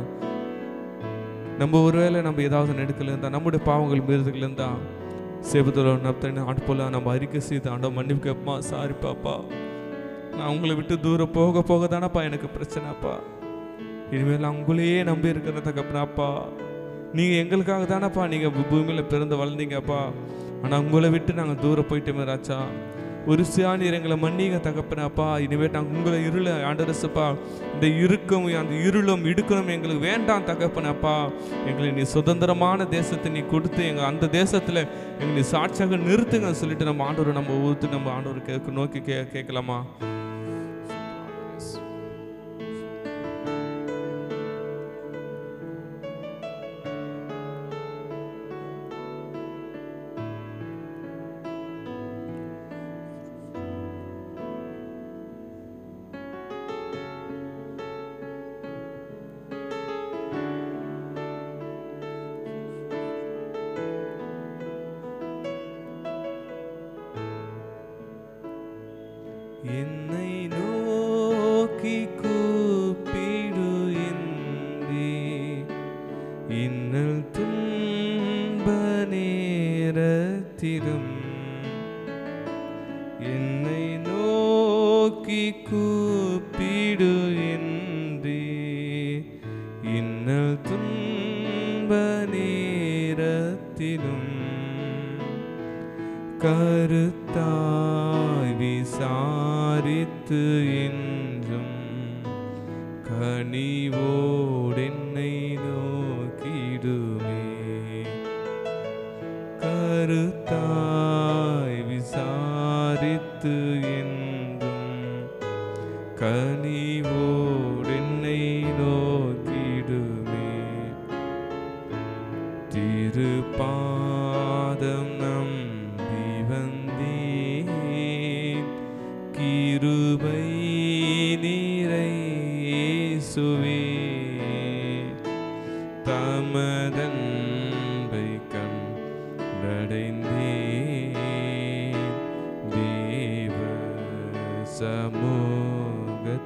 நம்ம ஒருவேளை நம்ம ஏதாவது நெடுக்கல இருந்தால் நம்முடைய பாவங்கள் மீறுதல் இருந்தால் சேபத்தோட நப்தன் ஆட்போல நம்ம அறிக்கை செய்து ஆண்டோ மன்னிப்பு கேட்பா, சாரி பாப்பா நான் உங்களை விட்டு தூரம் போக போக தானப்பா எனக்கு பிரச்சனைப்பா, இனிமேல் உங்களையே நம்பி இருக்கிறதுக்கப்புறம்ப்பா, நீங்கள் எங்களுக்காக தானப்பா நீங்கள் பூமியில் பிறந்து வளர்ந்தீங்கப்பா, ஆனால் உங்களை விட்டு நாங்கள் தூரம் போயிட்டோமே ராச்சா, ஒரு சியானீர் எங்களை மன்னிங்க தகப்பனப்பா, இனிமேல் நாங்கள் உங்களை இருள ஆண்டரசுப்பா, இந்த இறுக்கம் அந்த இருளும் இடுக்கணும் எங்களுக்கு வேண்டாம் தகப்பனப்பா, எங்களை நீ சுதந்திரமான தேசத்தை நீ கொடுத்து எங்கள் அந்த தேசத்தில் எங்களை சாட்சியாக நிறுத்துங்க சொல்லிட்டு நம்ம ஆண்டவர் நம்ம ஊற்று நம்ம ஆண்டவர் கேட்க நோக்கி கே கேட்கலாமா? என்னை நோக்கி கூப்பிடு என்றே இன்னல் துன்ப நேரத்திலும், என்னை நோக்கி கூப்பிடு என்றே இன்னல் துன்ப நேரத்திலும், கருத்தாய் விசாரித்து என்றும் கனிவோடு என்னை நோக்கிடுமே, கருத்தாய் விசாரித்து என்றும் கனிவோடு என்னை நோக்கிடுமே, திருப்பாதம் நம்பி வந்தேன் கிருபை நீரை இயேசுவே, தமதன்பை கண்டடைந்தேன்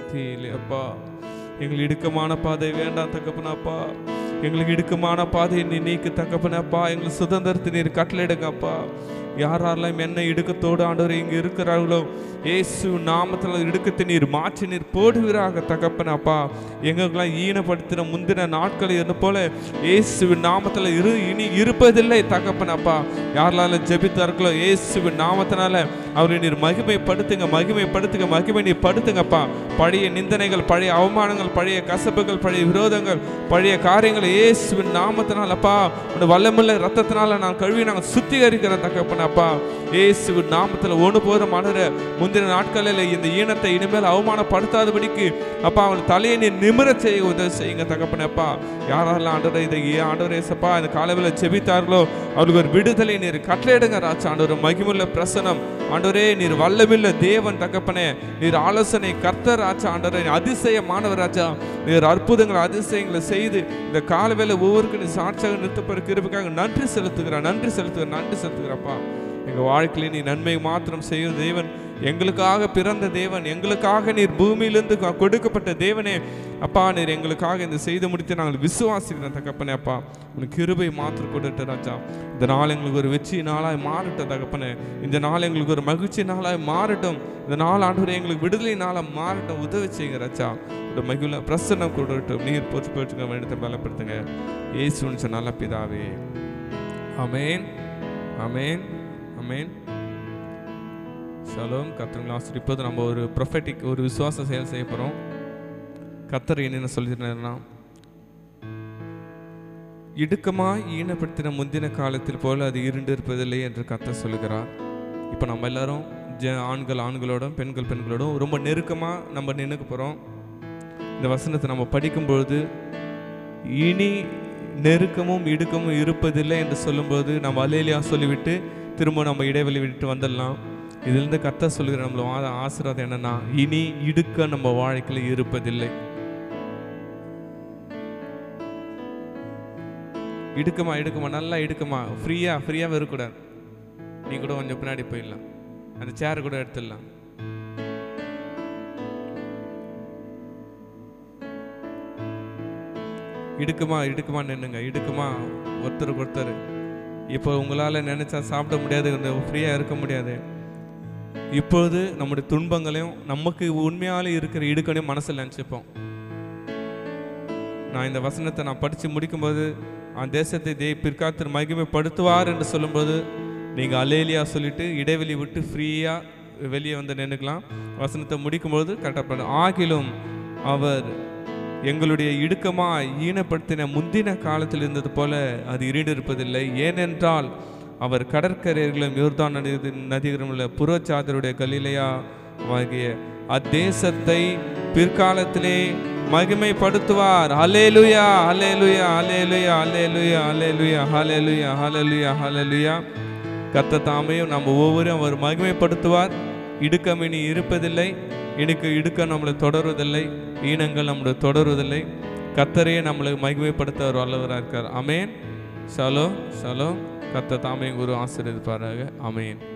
மத்தியிலே அப்பா எங்களுக்கு இடுக்கமான பாதை வேண்டாம் தகப்பனப்பா. எங்களுக்கு இடுக்கமான பாதையை நீ நீக்கு தகப்பனப்பா. எங்களுக்கு சுதந்திரத்தை நீர் கட்டளையிடுங்கப்பா. யாரெல்லாம் என்ன இடுக்கத்தோடு ஆண்டவர் இங்கே இருக்கிறார்களோ இயேசு நாமத்தில் இடுக்கத்தை நீர் மாற்றி நீர் போடுவீராக தகப்பனப்பா. எங்களுக்கெல்லாம் ஈனப்படுத்தின முந்தின நாட்கள் இருந்த போல இயேசுவின் நாமத்தில் இரு இனி இருப்பதில்லை தகப்பனப்பா. யாரெல்லாம் ஜெபித்தார்களோ இயேசுவின் நாமத்தினால அவரை நீர் மகிமைப்படுத்துங்க, மகிமைப்படுத்துங்க, மகிமை நீர் படுத்துங்கப்பா. பழைய நிந்தனைகள், பழைய அவமானங்கள், பழைய கசப்புகள், பழைய விரோதங்கள், பழைய காரியங்கள் இயேசுவின் நாமத்தினாலப்பா வல்லமுள்ள ரத்தத்தினால நான் கழுவி நாங்கள் சுத்திகரிக்கிற தகப்பனப்பா. இயேசுவின் நாமத்தில் ஒன்று போதும் ஆண்டவரே. முந்தின நாட்களில் இந்த ஈனத்தை இனிமேல் அவமானப்படுத்தாதபடிக்கு அப்பா அவன் தலையை நீ நிமிர செய்ய உதவி செய்யுங்க தகப்பனப்பா. யாரெல்லாம் ஆண்டவரை இதை ஆண்டவரே சப்பா இந்த காலையில் செபித்தார்களோ அவர்களுக்கு ஒரு விடுதலை நீர் கட்டளையிடுங்க ராஜா. ஆண்டவர் மகிமுள்ள பிரசனம் ஆண்டவரே, நீர் வல்லமில்ல தேவன் தகப்பனே, நீர் ஆலோசனை கர்த்தர் ராஜா. ஆண்டவரே அதிசயமானவர் ராஜா. நீர் அற்புதங்களை அதிசயங்களை செய்து இந்த காலவேளை ஒவ்வொருக்கு நீ சாட்சியாக நிறுத்தப்படுற கிருபைக்காக நன்றி செலுத்துகிறார், நன்றி செலுத்துகிற நன்றி செலுத்துகிறப்பா. எங்கள் வாழ்க்கையில் நீ நன்மை மாத்திரம் செய்யும் தேவன், எங்களுக்காக பிறந்த தேவன், எங்களுக்காக நீர் பூமியிலிருந்து கொடுக்கப்பட்ட தேவனே அப்பா. நீர் எங்களுக்காக இந்த செய்து முடித்து நாங்கள் விசுவாசிக்கிறோம் தகப்பனே அப்பா. உனக்கு கிருபை மாத்திரம் கொடுத்த ராஜா. இந்த நாள் எங்களுக்கு ஒரு வெற்றி நாளாய் மாறட்டும் தகப்பனே. இந்த நாள் எங்களுக்கு ஒரு மகிழ்ச்சி நாளாய் மாறட்டும். இந்த நாள் ஆண்டவரே எங்களுக்கு விடுதலை நாளாக மாறட்டும். உதவி செய்யுங்க ராஜா. இந்த மகிழ்ச்சி பிரசன்னம் கொடுக்கட்டும். நீர் போச்சு போச்சுக்க வேண்டியதை பலப்படுத்துங்க இயேசுவின் நல்ல பிதாவே. ஆமென், ஆமென், ஆமென். ஷலோம். கர்த்தருங்களை ஆசீர்வதிப்பது. நம்ம ஒரு ப்ரொஃபெட்டிக் ஒரு விசுவாச செயல் செய்ய போகிறோம். கர்த்தர் என்னென்ன சொல்லியிருந்தாருன்னா, இடுக்கமாக ஈனப்படுத்தின முந்தின காலத்தில் போல அது இருண்டு இருப்பதில்லை என்று கர்த்தர் சொல்லுகிறார். இப்போ நம்ம எல்லாரும் ஜ ஆண்கள் ஆண்களோடும் பெண்கள் பெண்களோடும் ரொம்ப நெருக்கமாக நம்ம நின்றுக்க போகிறோம். இந்த வசனத்தை நம்ம படிக்கும்பொழுது இனி நெருக்கமும் இடுக்கமும் இருப்பதில்லை என்று சொல்லும்போது நம்ம அல்லேலூயா சொல்லிவிட்டு திரும்ப நம்ம இடைவெளி விட்டு வந்துடலாம். இதிலிருந்து கர்த்தர் சொல்லுகிற நம்மளோட ஆசீர்வாதம் என்னன்னா, இனி இடுக்க நம்ம வாழ்க்கையில் இருப்பதில்லை. இடுக்கமா இடுக்கமா நல்லா இடுக்கமா ஃப்ரீயா ஃப்ரீயாவே இருக்கக்கூடாது. நீ கூட கொஞ்சம் பின்னாடி போயிடலாம், அந்த சேர் கூட எடுத்துடலாம். இடுக்குமா இடுக்குமா நின்னுங்க. இடுக்குமா ஒருத்தருக்கு ஒருத்தர். இப்போ உங்களால் நினைச்சா சாப்பிட முடியாது, ஃப்ரீயாக இருக்க முடியாது. இப்பொழுது நம்முடைய துன்பங்களையும் நமக்கு உண்மையால இருக்கிற இடுக்கணையும் மனசில் நினச்சிப்போம். நான் இந்த வசனத்தை நான் படித்து முடிக்கும்போது அந்த தேசத்தை தே பிற்காலத்தில் மகிமைப்படுத்துவார் என்று சொல்லும்போது நீங்கள் அல்லேலூயா சொல்லிட்டு இடைவெளி விட்டு ஃப்ரீயாக வெளியே வந்து நின்றுக்கலாம். வசனத்தை முடிக்கும்போது கரெக்டாக பண்ண. ஆகிலும் அவர் எங்களுடைய இடுக்கமாக ஈனப்படுத்தின முந்தின காலத்தில் இருந்தது போல அது இருண்டிருப்பதில்லை. ஏனென்றால் அவர் கடற்கரைகளும் யோர்தான் நதி நதிகளும் உள்ள புறச்சாதருடைய கலிலேயா ஆகிய அத்தேசத்தை பிற்காலத்திலே மகிமைப்படுத்துவார். ஹல்லேலூயா, ஹல்லேலூயா, ஹல்லேலூயா, ஹல்லேலூயா, ஹல்லேலூயா, ஹல்லேலூயா, ஹல்லேலூயா, ஹல்லேலூயா. கர்த்தர் தாமையும் நம்ம ஒவ்வொருவரும் அவர் மகிமைப்படுத்துவார். இடுக்கம் இனி இருப்பதில்லை. இடுக்கு இடுக்கம் நம்மளை தொடருவதில்லை. ஈனங்கள் நம்மளை தொடருவதில்லை. கர்த்தரையே நம்மளை மகிமைப்படுத்த அவர் வல்லவராக இருக்கார். ஆமென். ஷலோம், ஷலோம். கர்த்தர் தாமே குரு ஆசீர்வதிப்பாராக. ஆமென்.